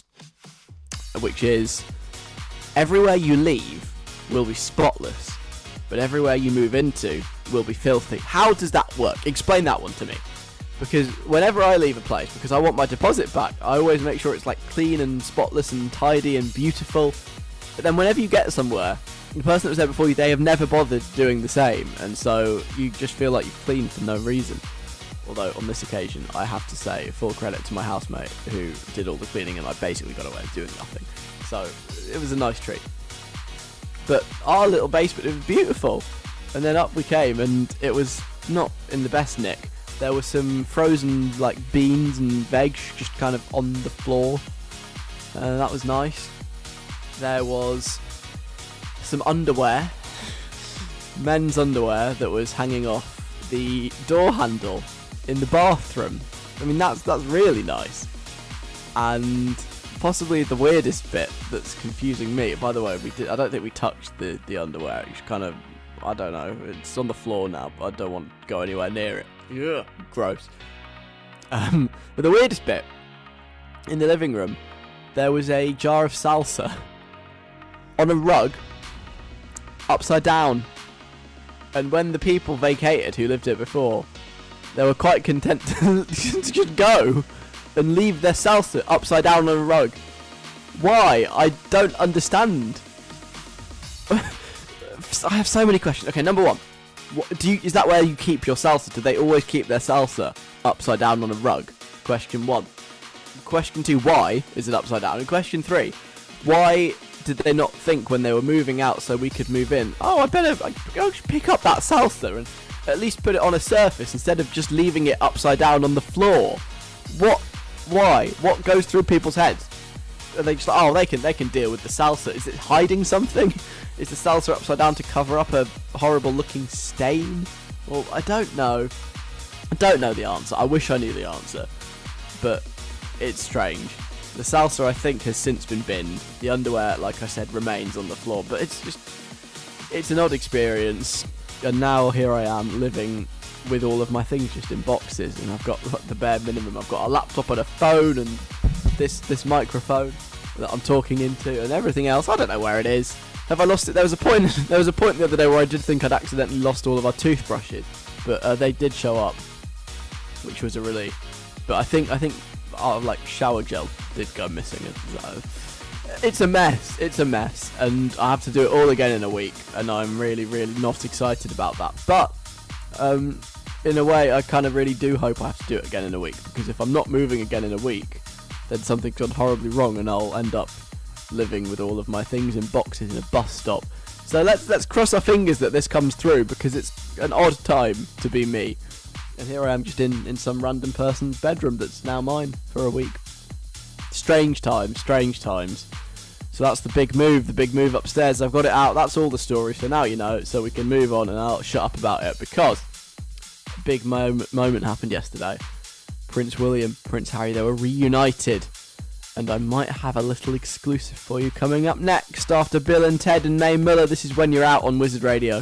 which is everywhere you leave will be spotless, but everywhere you move into will be filthy. How does that work? Explain that one to me. Because whenever I leave a place, because I want my deposit back, I always make sure it's like clean and spotless and tidy and beautiful. But then whenever you get somewhere, the person that was there before you, they have never bothered doing the same, and so you just feel like you've cleaned for no reason. Although on this occasion, I have to say full credit to my housemate who did all the cleaning, and I basically got away with doing nothing. So it was a nice treat. But our little basement, it was beautiful. And then up we came, and it was not in the best nick. There were some frozen like beans and veg just kind of on the floor. That was nice. There was some underwear, men's underwear, that was hanging off the door handle in the bathroom. I mean, that's really nice. And possibly the weirdest bit that's confusing me. By the way, I don't think we touched the underwear. It's kind of, I don't know. It's on the floor now, but I don't want to go anywhere near it. Yeah, gross. But the weirdest bit, in the living room, there was a jar of salsa on a rug, upside down. And when the people vacated who lived here before, they were quite content to just go and leave their salsa upside down on a rug. Why? I don't understand. I have so many questions. Okay, number one. Is that where you keep your salsa? Do they always keep their salsa upside down on a rug? Question 1. Question 2, why is it upside down? And question 3, why did they not think when they were moving out so we could move in, oh, I better go pick up that salsa and at least put it on a surface instead of just leaving it upside down on the floor? What? Why? What goes through people's heads? Are they just like, oh, they can deal with the salsa? Is it hiding something? Is the salsa upside down to cover up a horrible looking stain? Well, I don't know. I don't know the answer. I wish I knew the answer. But it's strange. The salsa, I think, has since been binned. The underwear, like I said, remains on the floor. But it's an odd experience. And now here I am living with all of my things just in boxes. And I've got like, the bare minimum. I've got a laptop and a phone and this microphone that I'm talking into and everything else. I don't know where it is. Have I lost it? There was a point the other day where I did think I'd accidentally lost all of our toothbrushes, but they did show up, which was a relief. But I think our like shower gel did go missing. It's a mess. It's a mess, and I have to do it all again in a week, and I'm really, really not excited about that. But in a way, I kind of really do hope I have to do it again in a week, because if I'm not moving again in a week, then something's gone horribly wrong, and I'll end up living with all of my things in boxes in a bus stop. So let's cross our fingers that this comes through, because it's an odd time to be me. And here I am just in some random person's bedroom that's now mine for a week. Strange times, strange times. So that's the big move upstairs. I've got it out, that's all the story. So now you know, so we can move on and I'll shut up about it, because a big moment happened yesterday. Prince William, Prince Harry, they were reunited. And I might have a little exclusive for you coming up next after Bill and Ted and Mae Muller. This is When You're Out on Wizard Radio.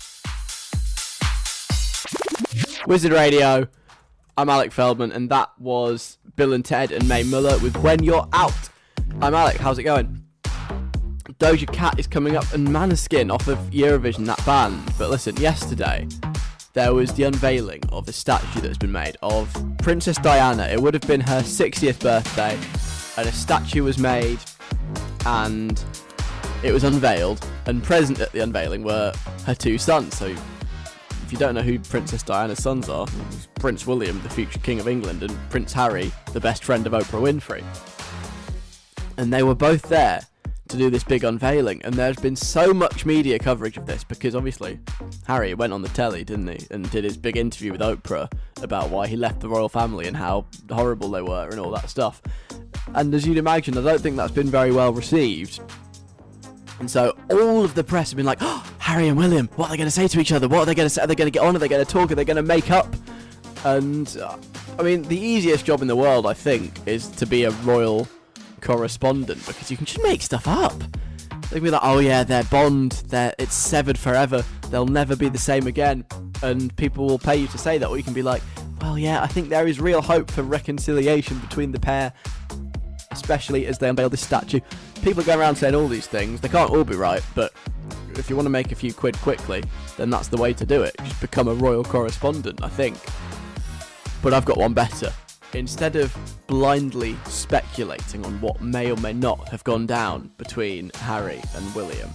Wizard Radio, I'm Alec Feldman, and that was Bill and Ted and Mae Muller with When You're Out. I'm Alec, how's it going? Doja Cat is coming up, and Maneskin off of Eurovision, that band. But listen, yesterday there was the unveiling of a statue that's been made of Princess Diana. It would have been her 60th birthday, and a statue was made, and it was unveiled, and present at the unveiling were her two sons. So if you don't know who Princess Diana's sons are, it's Prince William, the future King of England, and Prince Harry, the best friend of Oprah Winfrey. And they were both there to do this big unveiling, and there's been so much media coverage of this, because obviously Harry went on the telly, didn't he, and did his big interview with Oprah about why he left the royal family and how horrible they were and all that stuff. And as you'd imagine, I don't think that's been very well received. And so all of the press have been like, oh, Harry and William, what are they going to say to each other? What are they going to say? Are they going to get on? Are they going to talk? Are they going to make up? And, I mean, the easiest job in the world, I think, is to be a royal correspondent, because you can just make stuff up. They'll be like, oh yeah, their bond, it's severed forever. They'll never be the same again. And people will pay you to say that. Or you can be like, well, yeah, I think there is real hope for reconciliation between the pair, especially as they unveil this statue. People go around saying all these things. They can't all be right, but if you want to make a few quid quickly, then that's the way to do it. Just become a royal correspondent, I think. But I've got one better. Instead of blindly speculating on what may or may not have gone down between Harry and William,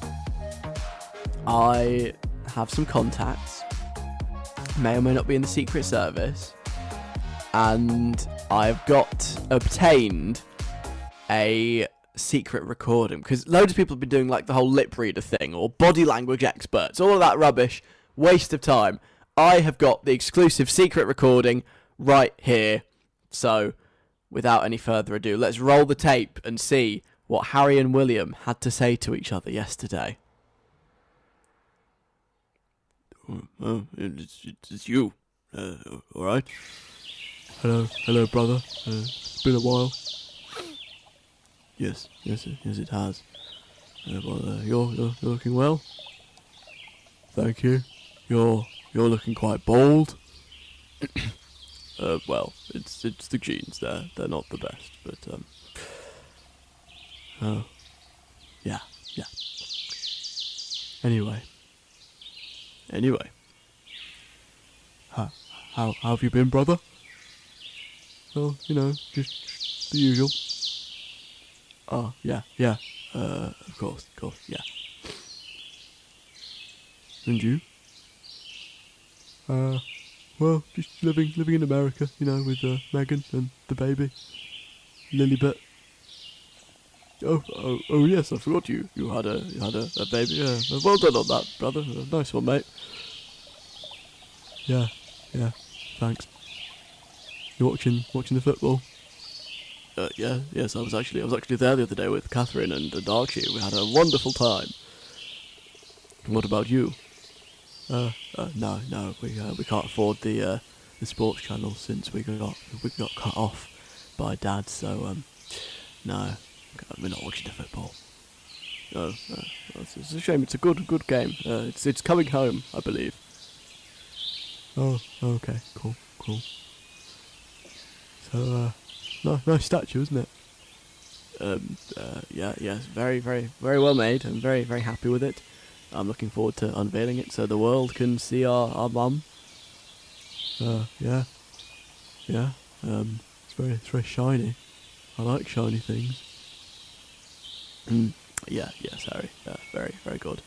I have some contacts, may or may not be in the Secret Service, and I've obtained a secret recording, because loads of people have been doing like the whole lip reader thing, or body language experts, all of that rubbish, waste of time. I have got the exclusive secret recording right here. So, without any further ado, let's roll the tape and see what Harry and William had to say to each other yesterday. It's you. Alright. Hello, brother. It's been a while. Yes, it has. You're looking well. Thank you. You're looking quite bold. Well, it's the genes. They're not the best, but yeah. Anyway. How have you been, brother? Well, just the usual. Oh, yeah. Of course, yeah. And you? Well, just living in America, with Megan and the baby, Lilibet. Oh yes, I forgot you had a baby. Yeah, well done on that, brother. Nice one, mate. Yeah, thanks. You watching the football? Yes, I was actually there the other day with Catherine and Archie. We had a wonderful time. What about you? No, we can't afford the sports channel since we got cut off by Dad. So no, we're not watching the football. No, it's a shame. It's a good game. It's coming home, I believe. Oh, okay, cool. So nice statue, isn't it? Yes, very well made. I'm very happy with it. I'm looking forward to unveiling it so the world can see our mum. Yeah. It's very shiny. I like shiny things. Yes, Harry. Very, very good.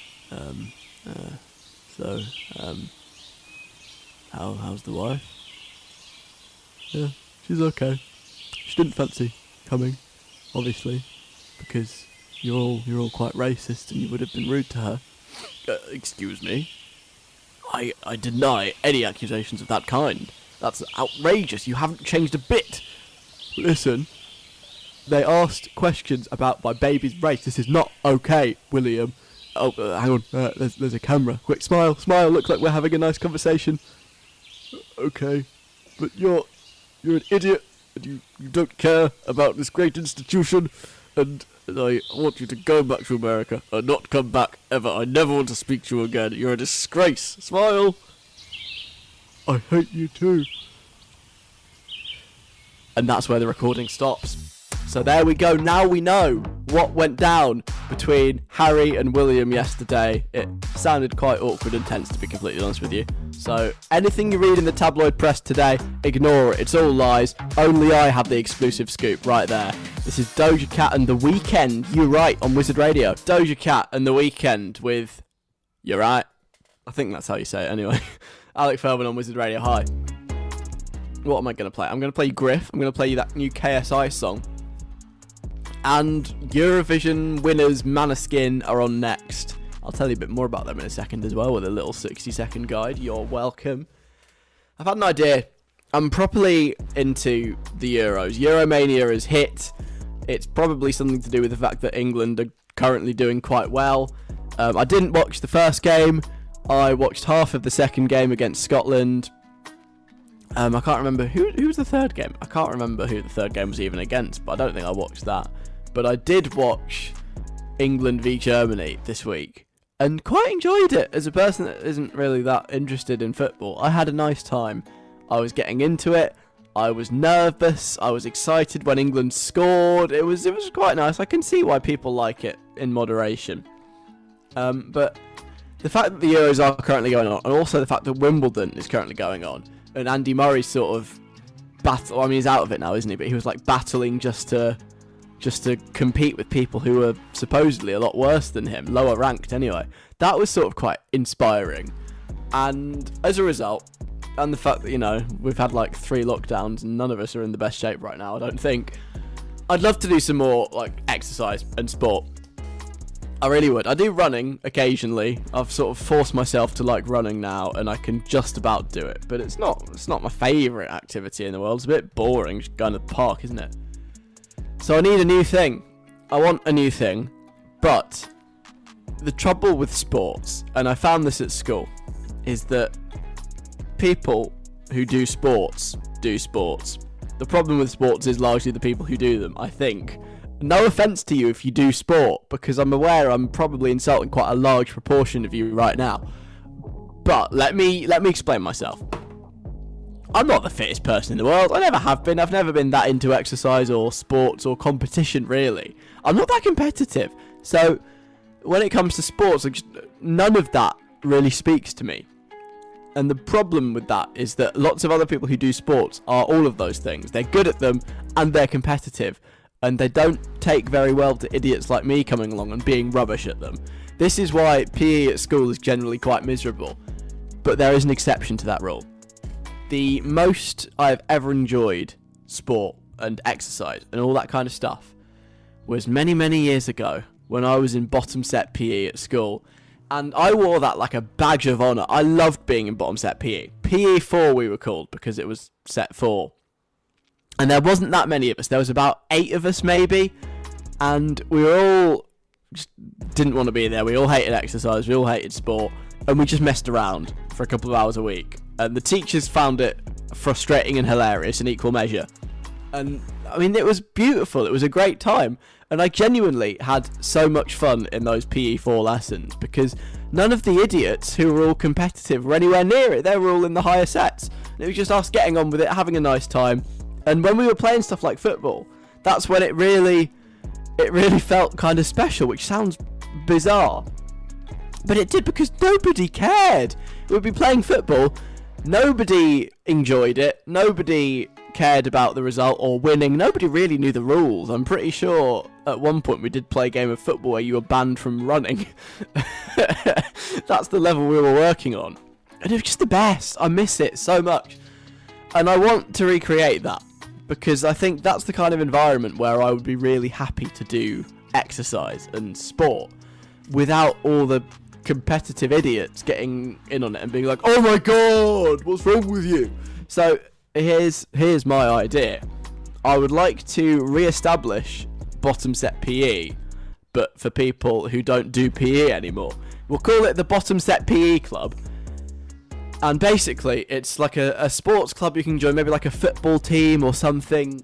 How's the wife? Yeah, she's okay. She didn't fancy coming, obviously, because you're all quite racist and you would have been rude to her. Excuse me. I deny any accusations of that kind. That's outrageous. You haven't changed a bit. Listen, they asked questions about my baby's race. This is not okay, William. Oh, hang on. There's a camera. Quick, smile. Looks like we're having a nice conversation. Okay, but you're an idiot, and you don't care about this great institution, and I want you to go back to America and not come back ever. I never want to speak to you again. You're a disgrace. Smile. I hate you too. And that's where the recording stops. So there we go. Now we know what went down between Harry and William yesterday. It sounded quite awkward and tense, to be completely honest with you. So anything you read in the tabloid press today, ignore it. It's all lies. Only I have the exclusive scoop right there. This is Doja Cat and The Weeknd. You're right, on Wizard Radio. Doja Cat and The Weeknd with You're Right. I think that's how you say it anyway. Alec Feldman on Wizard Radio. Hi. What am I going to play? I'm going to play you Griff. I'm going to play you that new KSI song. And Eurovision winners Maneskin are on next. I'll tell you a bit more about them in a second as well with a little 60-second guide. You're welcome. I've had an idea. I'm properly into the Euros. Euromania has hit. It's probably something to do with the fact that England are currently doing quite well. I didn't watch the first game. I watched half of the second game against Scotland. I can't remember who was the third game. I can't remember who the third game was even against, but I don't think I watched that. But I did watch England v Germany this week and quite enjoyed it. As a person that isn't really that interested in football, I had a nice time. I was getting into it. I was nervous. I was excited when England scored. It was quite nice. I can see why people like it in moderation. But the fact that the Euros are currently going on, and also the fact that Wimbledon is currently going on, and Andy Murray's sort of battle. I mean, he's out of it now, isn't he? But he was like battling just to compete with people who are supposedly a lot worse than him, lower ranked anyway. That was sort of quite inspiring. And as a result, and the fact that, you know, we've had like 3 lockdowns and none of us are in the best shape right now, I don't think, I'd love to do some more like exercise and sport. I really would. I do running occasionally. I've sort of forced myself to like running now, and I can just about do it. But it's not my favourite activity in the world. It's a bit boring just going to the park, isn't it? So I need a new thing. I want a new thing. But the trouble with sports, and I found this at school, is that people who do sports do sports. The problem with sports is largely the people who do them, I think. No offence to you if you do sport, because I'm aware I'm probably insulting quite a large proportion of you right now. But let me explain myself. I'm not the fittest person in the world. I never have been. I've never been that into exercise or sports or competition, really. I'm not that competitive. So when it comes to sports, none of that really speaks to me. And the problem with that is that lots of other people who do sports are all of those things. They're good at them and they're competitive. And they don't take very well to idiots like me coming along and being rubbish at them. This is why PE at school is generally quite miserable. But there is an exception to that rule. The most I've ever enjoyed sport and exercise and all that kind of stuff was many, many years ago when I was in bottom set PE at school. And I wore that like a badge of honour. I loved being in bottom set PE. PE 4 we were called because it was set 4. And there wasn't that many of us. There was about 8 of us maybe. And we were all just didn't want to be there. We all hated exercise. We all hated sport. And we just messed around for a couple of hours a week. And the teachers found it frustrating and hilarious in equal measure. And I mean, it was beautiful. It was a great time. And I genuinely had so much fun in those PE4 lessons because none of the idiots who were all competitive were anywhere near it. They were all in the higher sets. And it was just us getting on with it, having a nice time. And when we were playing stuff like football, that's when it really felt kind of special, which sounds bizarre. But it did because nobody cared. We'd be playing football. Nobody enjoyed it. Nobody cared about the result or winning. Nobody really knew the rules. I'm pretty sure at one point we did play a game of football where you were banned from running. That's the level we were working on. And it was just the best. I miss it so much. And I want to recreate that, because I think that's the kind of environment where I would be really happy to do exercise and sport without all the competitive idiots getting in on it and being like, oh my god, what's wrong with you? So here's my idea. I would like to re-establish bottom set PE, but for people who don't do PE anymore. We'll call it the Bottom Set PE Club. And basically, it's like a sports club you can join, maybe like a football team or something.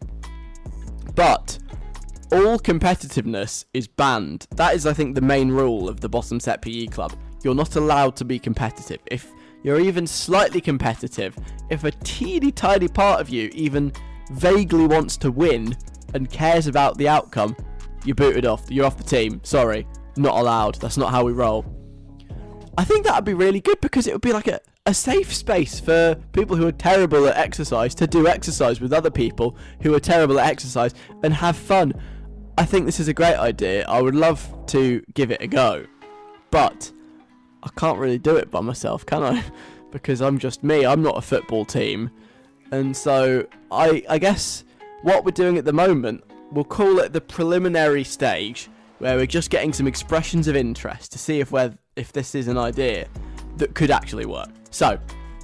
But all competitiveness is banned. That is, I think, the main rule of the Bottom Set PE Club. You're not allowed to be competitive. If you're even slightly competitive, if a teeny tiny part of you even vaguely wants to win and cares about the outcome, you're booted off. You're off the team. Sorry, not allowed. That's not how we roll. I think that would be really good, because it would be like a safe space for people who are terrible at exercise to do exercise with other people who are terrible at exercise and have fun. I think this is a great idea. I would love to give it a go, but I can't really do it by myself, can I? Because I'm just me. I'm not a football team. And so I guess what we're doing at the moment, we'll call it the preliminary stage, where we're just getting some expressions of interest to see if this is an idea that could actually work. So,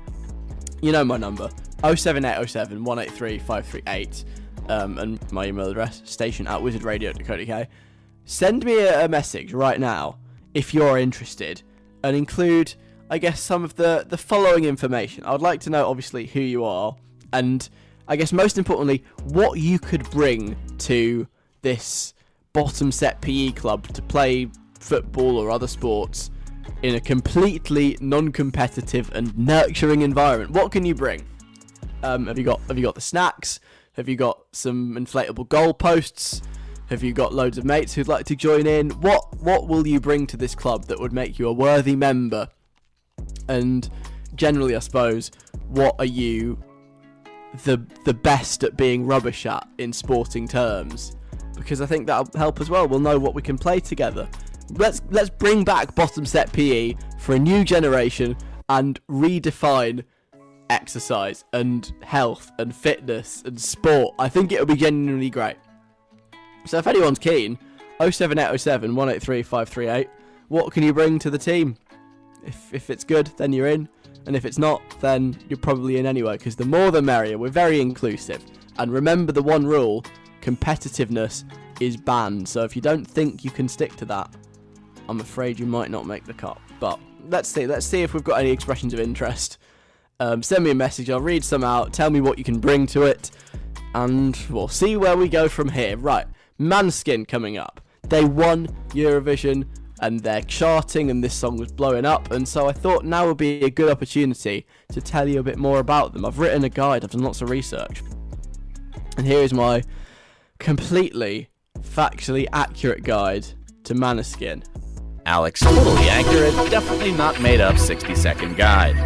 you know my number, 07807 183 538, and my email address, station@wizardradio.co.uk. Send me a message right now if you're interested, and include, I guess, some of the following information. I would like to know, obviously, who you are, and I guess most importantly, what you could bring to this Bottom Set PE Club to play football or other sports in a completely non-competitive and nurturing environment. What can you bring? Have you got the snacks? Have you got some inflatable goalposts? Have you got loads of mates who'd like to join in? What will you bring to this club that would make you a worthy member? And generally, I suppose, what are you the best at being rubbish at in sporting terms? Because I think that'll help as well. We'll know what we can play together. Let's bring back Bottom Set PE for a new generation and redefine exercise and health and fitness and sport. I think it'll be genuinely great. So if anyone's keen, 07807 183 538, what can you bring to the team? If it's good, then you're in. And if it's not, then you're probably in anyway, because the more the merrier. We're very inclusive. And remember the one rule, competitiveness is banned. So if you don't think you can stick to that, I'm afraid you might not make the cut. But let's see if we've got any expressions of interest. Send me a message, I'll read some out, tell me what you can bring to it, and we'll see where we go from here. Right, Måneskin coming up. They won Eurovision, and they're charting, and this song was blowing up, and so I thought now would be a good opportunity to tell you a bit more about them. I've written a guide, I've done lots of research, and here is my completely factually accurate guide to Måneskin. Alex, totally accurate, definitely not made up 60-second guide.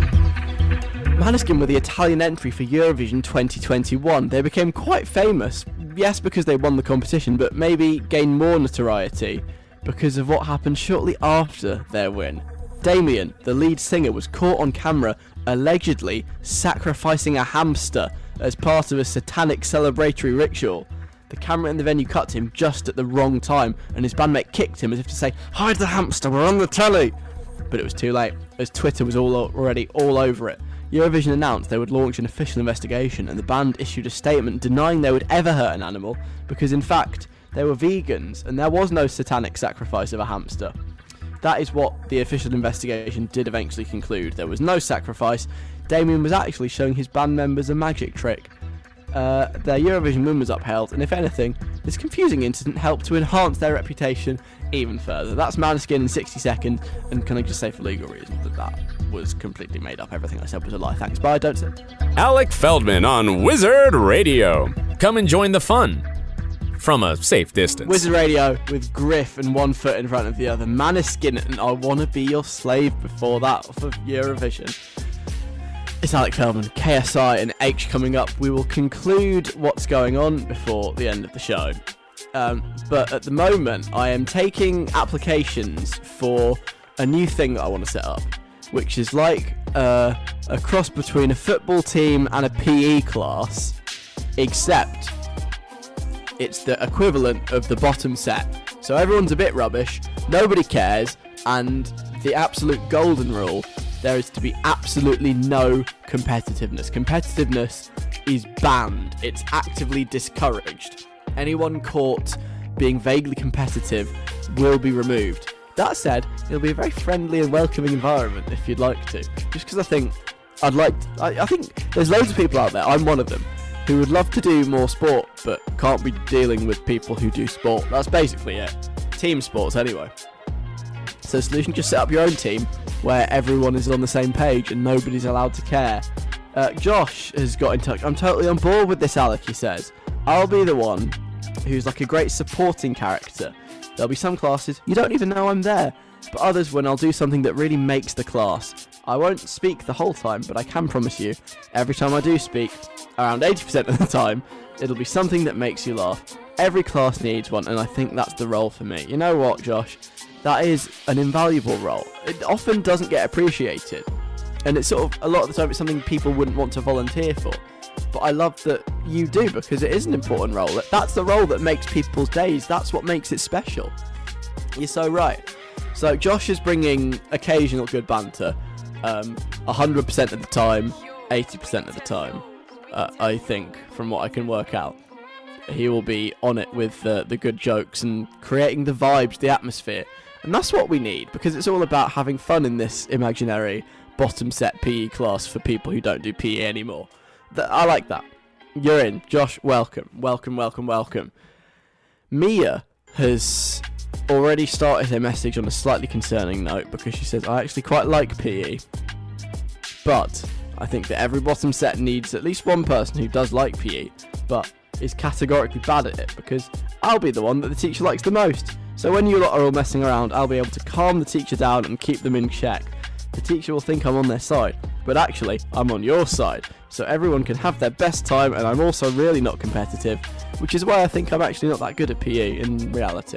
Måneskin were the Italian entry for Eurovision 2021. They became quite famous, yes, because they won the competition, but maybe gained more notoriety because of what happened shortly after their win. Damien, the lead singer, was caught on camera allegedly sacrificing a hamster as part of a satanic celebratory ritual. The camera in the venue cut to him just at the wrong time, and his bandmate kicked him as if to say, "Hide the hamster, we're on the telly!" But it was too late, as Twitter was already all over it. Eurovision announced they would launch an official investigation, and the band issued a statement denying they would ever hurt an animal, because in fact, they were vegans, and there was no satanic sacrifice of a hamster. That is what the official investigation did eventually conclude. There was no sacrifice. Damien was actually showing his band members a magic trick. Their Eurovision win was upheld, and if anything, this confusing incident helped to enhance their reputation even further. That's Måneskin in 60 seconds, and can I just say for legal reasons that was completely made up. Everything I said was a lie. Thanks, bye, don't say. Alec Feldman on Wizard Radio. Come and join the fun from a safe distance. Wizard Radio with Griff and one foot in front of the other. Måneskin and I Wanna Be Your Slave before that for Eurovision. It's Alec Feldman, KSI and H coming up. We will conclude what's going on before the end of the show. But at the moment, I am taking applications for a new thing that I want to set up, which is like a cross between a football team and a PE class, except it's the equivalent of the bottom set. So everyone's a bit rubbish, nobody cares, and the absolute golden rule, there is to be absolutely no competitiveness. Competitiveness is banned. It's actively discouraged. Anyone caught being vaguely competitive will be removed. That said, it'll be a very friendly and welcoming environment if you'd like to. Just because I think I think there's loads of people out there, I'm one of them, who would love to do more sport but can't be dealing with people who do sport. That's basically it. Team sports anyway. So the solution, just set up your own team where everyone is on the same page and nobody's allowed to care. Josh has got in touch. I'm totally on board with this, Alec, he says. I'll be the one who's like a great supporting character. There'll be some classes you don't even know I'm there, but others when I'll do something that really makes the class. I won't speak the whole time, but I can promise you, every time I do speak, around 80% of the time, it'll be something that makes you laugh. Every class needs one, and I think that's the role for me. You know what, Josh? That is an invaluable role. It often doesn't get appreciated, and it's sort of, a lot of the time, it's something people wouldn't want to volunteer for. But I love that you do, because it is an important role. That's the role that makes people's days. That's what makes it special. You're so right. So Josh is bringing occasional good banter, 100% of the time, 80% of the time, I think, from what I can work out. He will be on it with the good jokes and creating the vibes, the atmosphere. And that's what we need, because it's all about having fun in this imaginary bottom set PE class for people who don't do PE anymore. I like that. You're in. Josh, welcome. Welcome, welcome, welcome. Mia has already started her message on a slightly concerning note, because she says, I actually quite like PE, but I think that every bottom set needs at least one person who does like PE, but is categorically bad at it, because I'll be the one that the teacher likes the most. So when you lot are all messing around, I'll be able to calm the teacher down and keep them in check. The teacher will think I'm on their side, but actually I'm on your side, so everyone can have their best time, and I'm also really not competitive, which is why I think I'm actually not that good at PE in reality.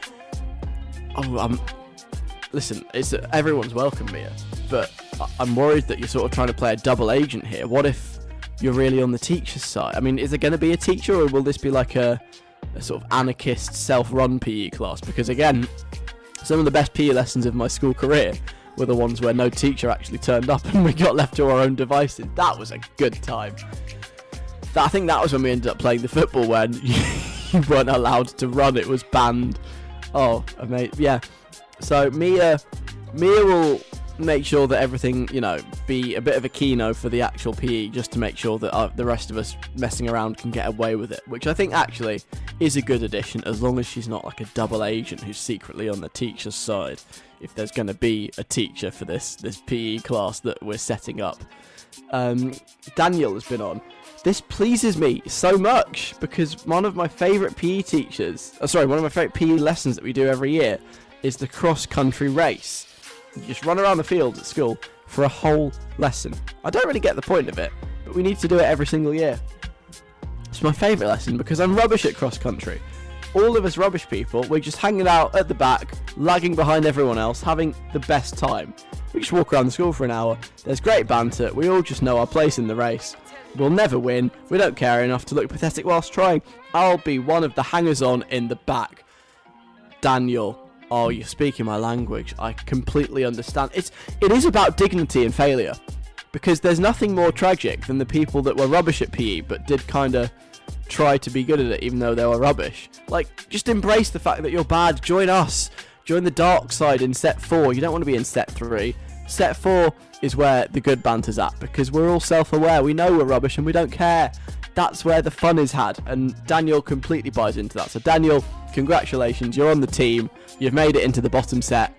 Listen, it's everyone's welcome, Mia, but I'm worried that you're sort of trying to play a double agent here. What if you're really on the teacher's side? I mean, is there going to be a teacher, or will this be like a sort of anarchist self-run PE class? Because again, some of the best PE lessons of my school career were the ones where no teacher actually turned up and we got left to our own devices. That was a good time. I think that was when we ended up playing the football, when you weren't allowed to run, it was banned. Oh, amazing. Yeah. So Mia will make sure that everything, be a bit of a keynote for the actual PE, just to make sure that the rest of us messing around can get away with it, which I think actually is a good addition, as long as she's not like a double agent who's secretly on the teacher's side, if there's going to be a teacher for this PE class that we're setting up. Daniel has been on. This pleases me so much, because one of my favourite PE lessons that we do every year is the cross-country race. You just run around the field at school for a whole lesson. I don't really get the point of it, but we need to do it every single year. It's my favourite lesson, because I'm rubbish at cross-country. All of us rubbish people, we're just hanging out at the back, lagging behind everyone else, having the best time. We just walk around the school for an hour, there's great banter, we all just know our place in the race. We'll never win, we don't care enough to look pathetic whilst trying. I'll be one of the hangers-on in the back. Daniel, oh, you're speaking my language. I completely understand. It is about dignity and failure, because there's nothing more tragic than the people that were rubbish at PE but did kind of try to be good at it even though they were rubbish. Like, just embrace the fact that you're bad. Join us. Join the dark side in set 4. You don't want to be in set 3. Set 4 is where the good banter's at, because we're all self-aware. We know we're rubbish and we don't care. That's where the fun is had, and Daniel completely buys into that. So Daniel, congratulations, you're on the team. You've made it into the bottom set.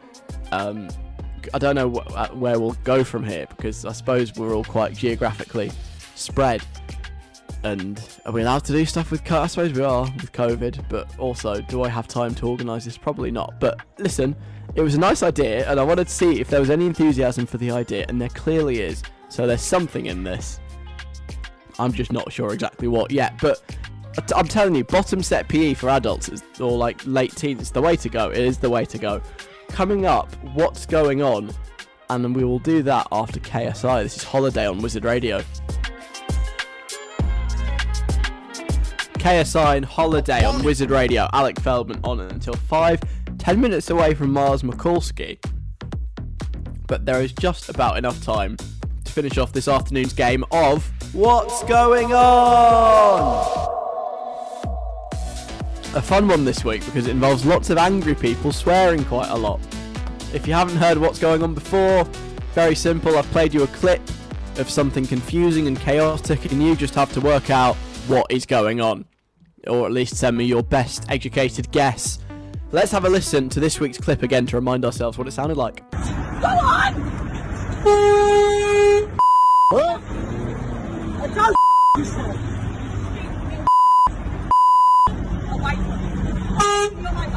I don't know where we'll go from here, because I suppose we're all quite geographically spread. And are we allowed to do stuff with COVID? I suppose we are with COVID, but also, do I have time to organise this? Probably not. But listen, it was a nice idea, and I wanted to see if there was any enthusiasm for the idea, and there clearly is. So there's something in this. I'm just not sure exactly what yet, but I'm telling you, bottom set PE for adults or like late teens, it's the way to go. It is the way to go. Coming up, what's going on? And we will do that after KSI. This is Holiday on Wizard Radio. KSI and Holiday on Wizard Radio. Alec Feldman on until 5. 10 minutes away from Miles Mikulski. But there is just about enough time to finish off this afternoon's game of What's Going On? A fun one this week because it involves lots of angry people swearing quite a lot. If you haven't heard What's Going On before, very simple. I've played you a clip of something confusing and chaotic, and you just have to work out what is going on. Or at least send me your best educated guess. Let's have a listen to this week's clip again to remind ourselves what it sounded like. Go on! What? I told you so. Away from me. You're my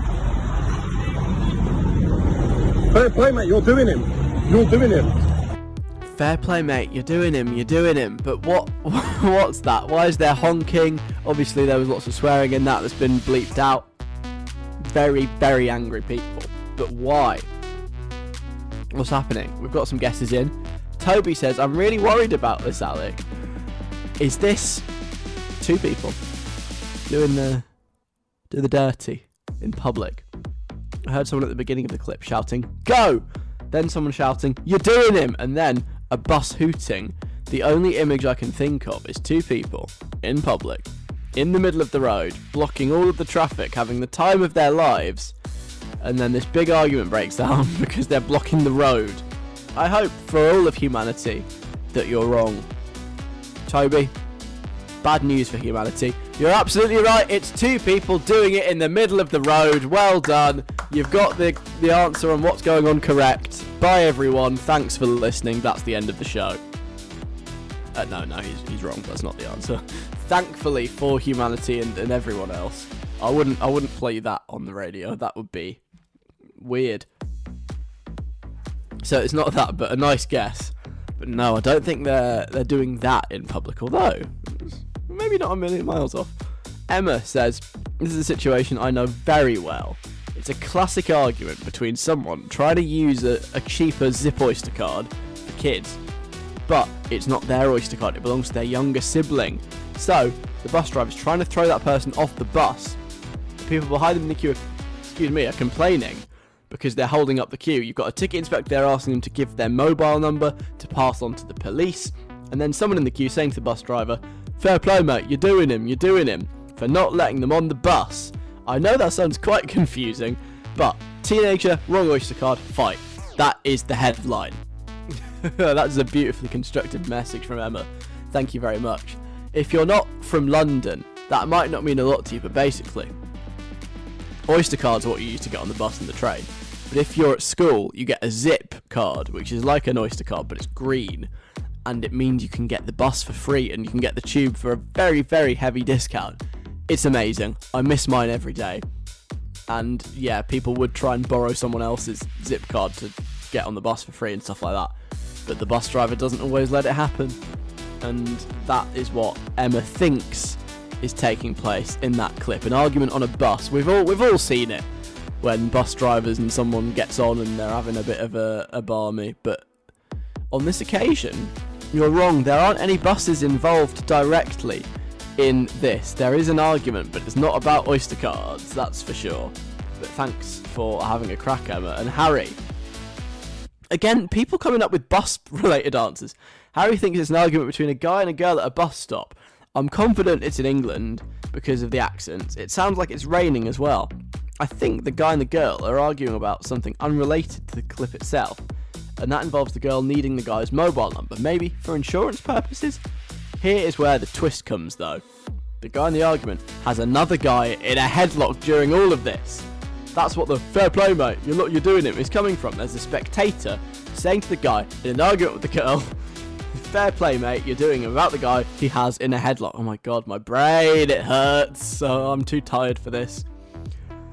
mom. Fair play, mate. You're doing him. You're doing him. Fair play, mate. You're doing him. But what's that? Why is there honking? Obviously, there was lots of swearing in that's been bleeped out. Very, very angry people. But why? What's happening? We've got some guesses in. Toby says, I'm really worried about this, Alec. Is this two people doing the dirty in public? I heard someone at the beginning of the clip shouting, go! Then someone shouting, you're doing him! And then a bus hooting. The only image I can think of is two people in public, in the middle of the road, blocking all of the traffic, having the time of their lives, and then this big argument breaks down because they're blocking the road. I hope for all of humanity that you're wrong. Toby, bad news for humanity. You're absolutely right. It's two people doing it in the middle of the road. Well done. You've got the answer on what's going on correct. Bye, everyone. Thanks for listening. That's the end of the show. No, he's wrong. That's not the answer. Thankfully for humanity and everyone else. I wouldn't play that on the radio. That would be weird. So it's not that, but a nice guess. But no, I don't think they're doing that in public, although maybe not a million miles off. Emma says, this is a situation I know very well. It's a classic argument between someone trying to use a cheaper Zip Oyster card for kids, but it's not their Oyster card, it belongs to their younger sibling. So the bus driver's trying to throw that person off the bus. The people behind them in the queue are complaining because they're holding up the queue. You've got a ticket inspector there asking them to give their mobile number to pass on to the police, and then someone in the queue saying to the bus driver, fair play, mate, you're doing him for not letting them on the bus. I know that sounds quite confusing, but teenager, wrong Oyster card, fight. That is the headline. That is a beautifully constructed message from Emma. Thank you very much. If you're not from London, that might not mean a lot to you, but basically, Oyster cards are what you use to get on the bus and the train. But if you're at school, you get a Zip card, which is like an Oyster card, but it's green. And it means you can get the bus for free and you can get the tube for a very, very heavy discount. It's amazing. I miss mine every day. And yeah, people would try and borrow someone else's Zip card to get on the bus for free and stuff like that. But the bus driver doesn't always let it happen. And that is what Emma thinks is taking place in that clip. An argument on a bus. We've all seen it when bus drivers and someone gets on and they're having a bit of a barmy. But on this occasion, you're wrong. There aren't any buses involved directly in this. There is an argument, but it's not about Oyster cards, that's for sure. But thanks for having a crack, Emma. And Harry, again, people coming up with bus-related answers. Harry thinks it's an argument between a guy and a girl at a bus stop. I'm confident it's in England because of the accents. It sounds like it's raining as well. I think the guy and the girl are arguing about something unrelated to the clip itself, and that involves the girl needing the guy's mobile number, maybe for insurance purposes. Here is where the twist comes, though. The guy in the argument has another guy in a headlock during all of this. That's what the fair play, mate, you're doing it is coming from. There's a spectator saying to the guy in an argument with the girl, fair play, mate, you're doing it about the guy he has in a headlock. Oh my god, my brain, it hurts. So I'm too tired for this.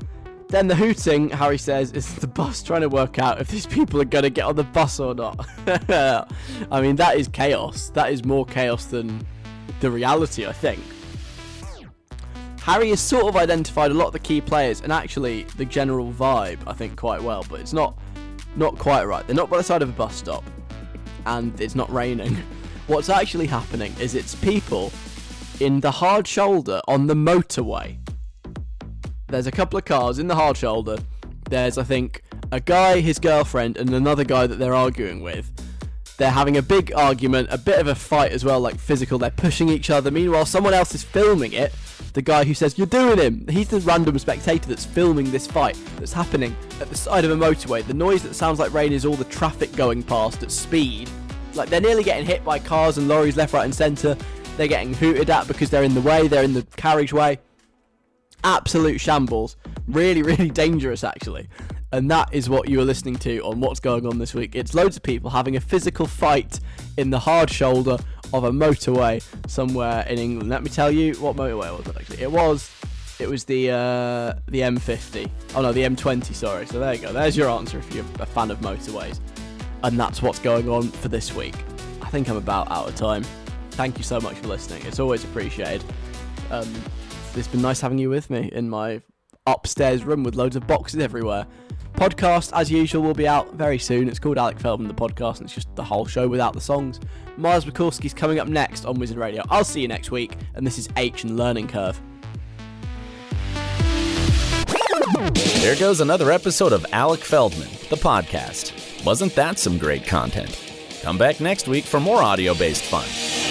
Then the hooting, Harry says, is the bus trying to work out if these people are going to get on the bus or not. I mean, that is chaos. That is more chaos than the reality, I think. Harry has sort of identified a lot of the key players and actually the general vibe, I think, quite well, but it's not quite right. They're not by the side of a bus stop, and it's not raining. What's actually happening is it's people in the hard shoulder on the motorway. There's a couple of cars in the hard shoulder. There's, I think, a guy, his girlfriend, and another guy that they're arguing with. They're having a big argument, a bit of a fight as well, like physical. They're pushing each other. Meanwhile, someone else is filming it. The guy who says, "You're doing him." He's the random spectator that's filming this fight that's happening at the side of a motorway. The noise that sounds like rain is all the traffic going past at speed. Like, they're nearly getting hit by cars and lorries left, right and centre. They're getting hooted at because they're in the way. They're in the carriageway. Absolute shambles. Really, really dangerous, actually. And that is what you are listening to on What's Going On This Week. It's loads of people having a physical fight in the hard shoulder of a motorway somewhere in England. Let me tell you, what motorway was it, actually? It was the M50. Oh, no, the M20, sorry. So there you go. There's your answer if you're a fan of motorways. And that's what's going on for this week. I think I'm about out of time. Thank you so much for listening. It's always appreciated. It's been nice having you with me in my upstairs room with loads of boxes everywhere. Podcast, as usual, will be out very soon. It's called Alec Feldman, the podcast, and it's just the whole show without the songs. Miles Bukowski's coming up next on Wizard Radio. I'll see you next week, and this is H and Learning Curve. There goes another episode of Alec Feldman, the podcast. Wasn't that some great content? Come back next week for more audio-based fun.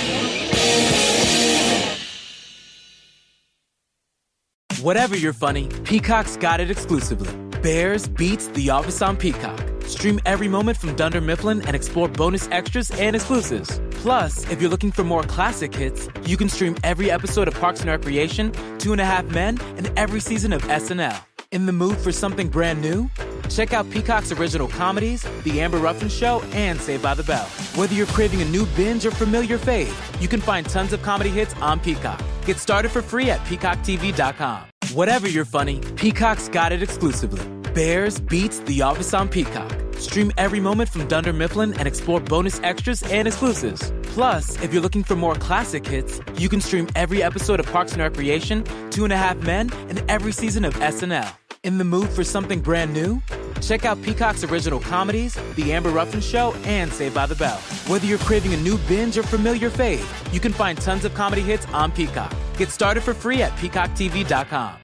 Whatever you're funny, Peacock's got it exclusively. Bears beats The Office on Peacock. Stream every moment from Dunder Mifflin and explore bonus extras and exclusives. Plus, if you're looking for more classic hits, you can stream every episode of Parks and Recreation, 2.5 Men, and every season of SNL. In the mood for something brand new? Check out Peacock's original comedies, The Amber Ruffin Show, and Saved by the Bell. Whether you're craving a new binge or familiar fave, you can find tons of comedy hits on Peacock. Get started for free at peacocktv.com. Whatever you're funny, Peacock's got it exclusively. Bears beats The Office on Peacock. Stream every moment from Dunder Mifflin and explore bonus extras and exclusives. Plus, if you're looking for more classic hits, you can stream every episode of Parks and Recreation, 2.5 Men, and every season of SNL. In the mood for something brand new? Check out Peacock's original comedies, The Amber Ruffin Show, and Saved by the Bell. Whether you're craving a new binge or familiar fave, you can find tons of comedy hits on Peacock. Get started for free at peacocktv.com.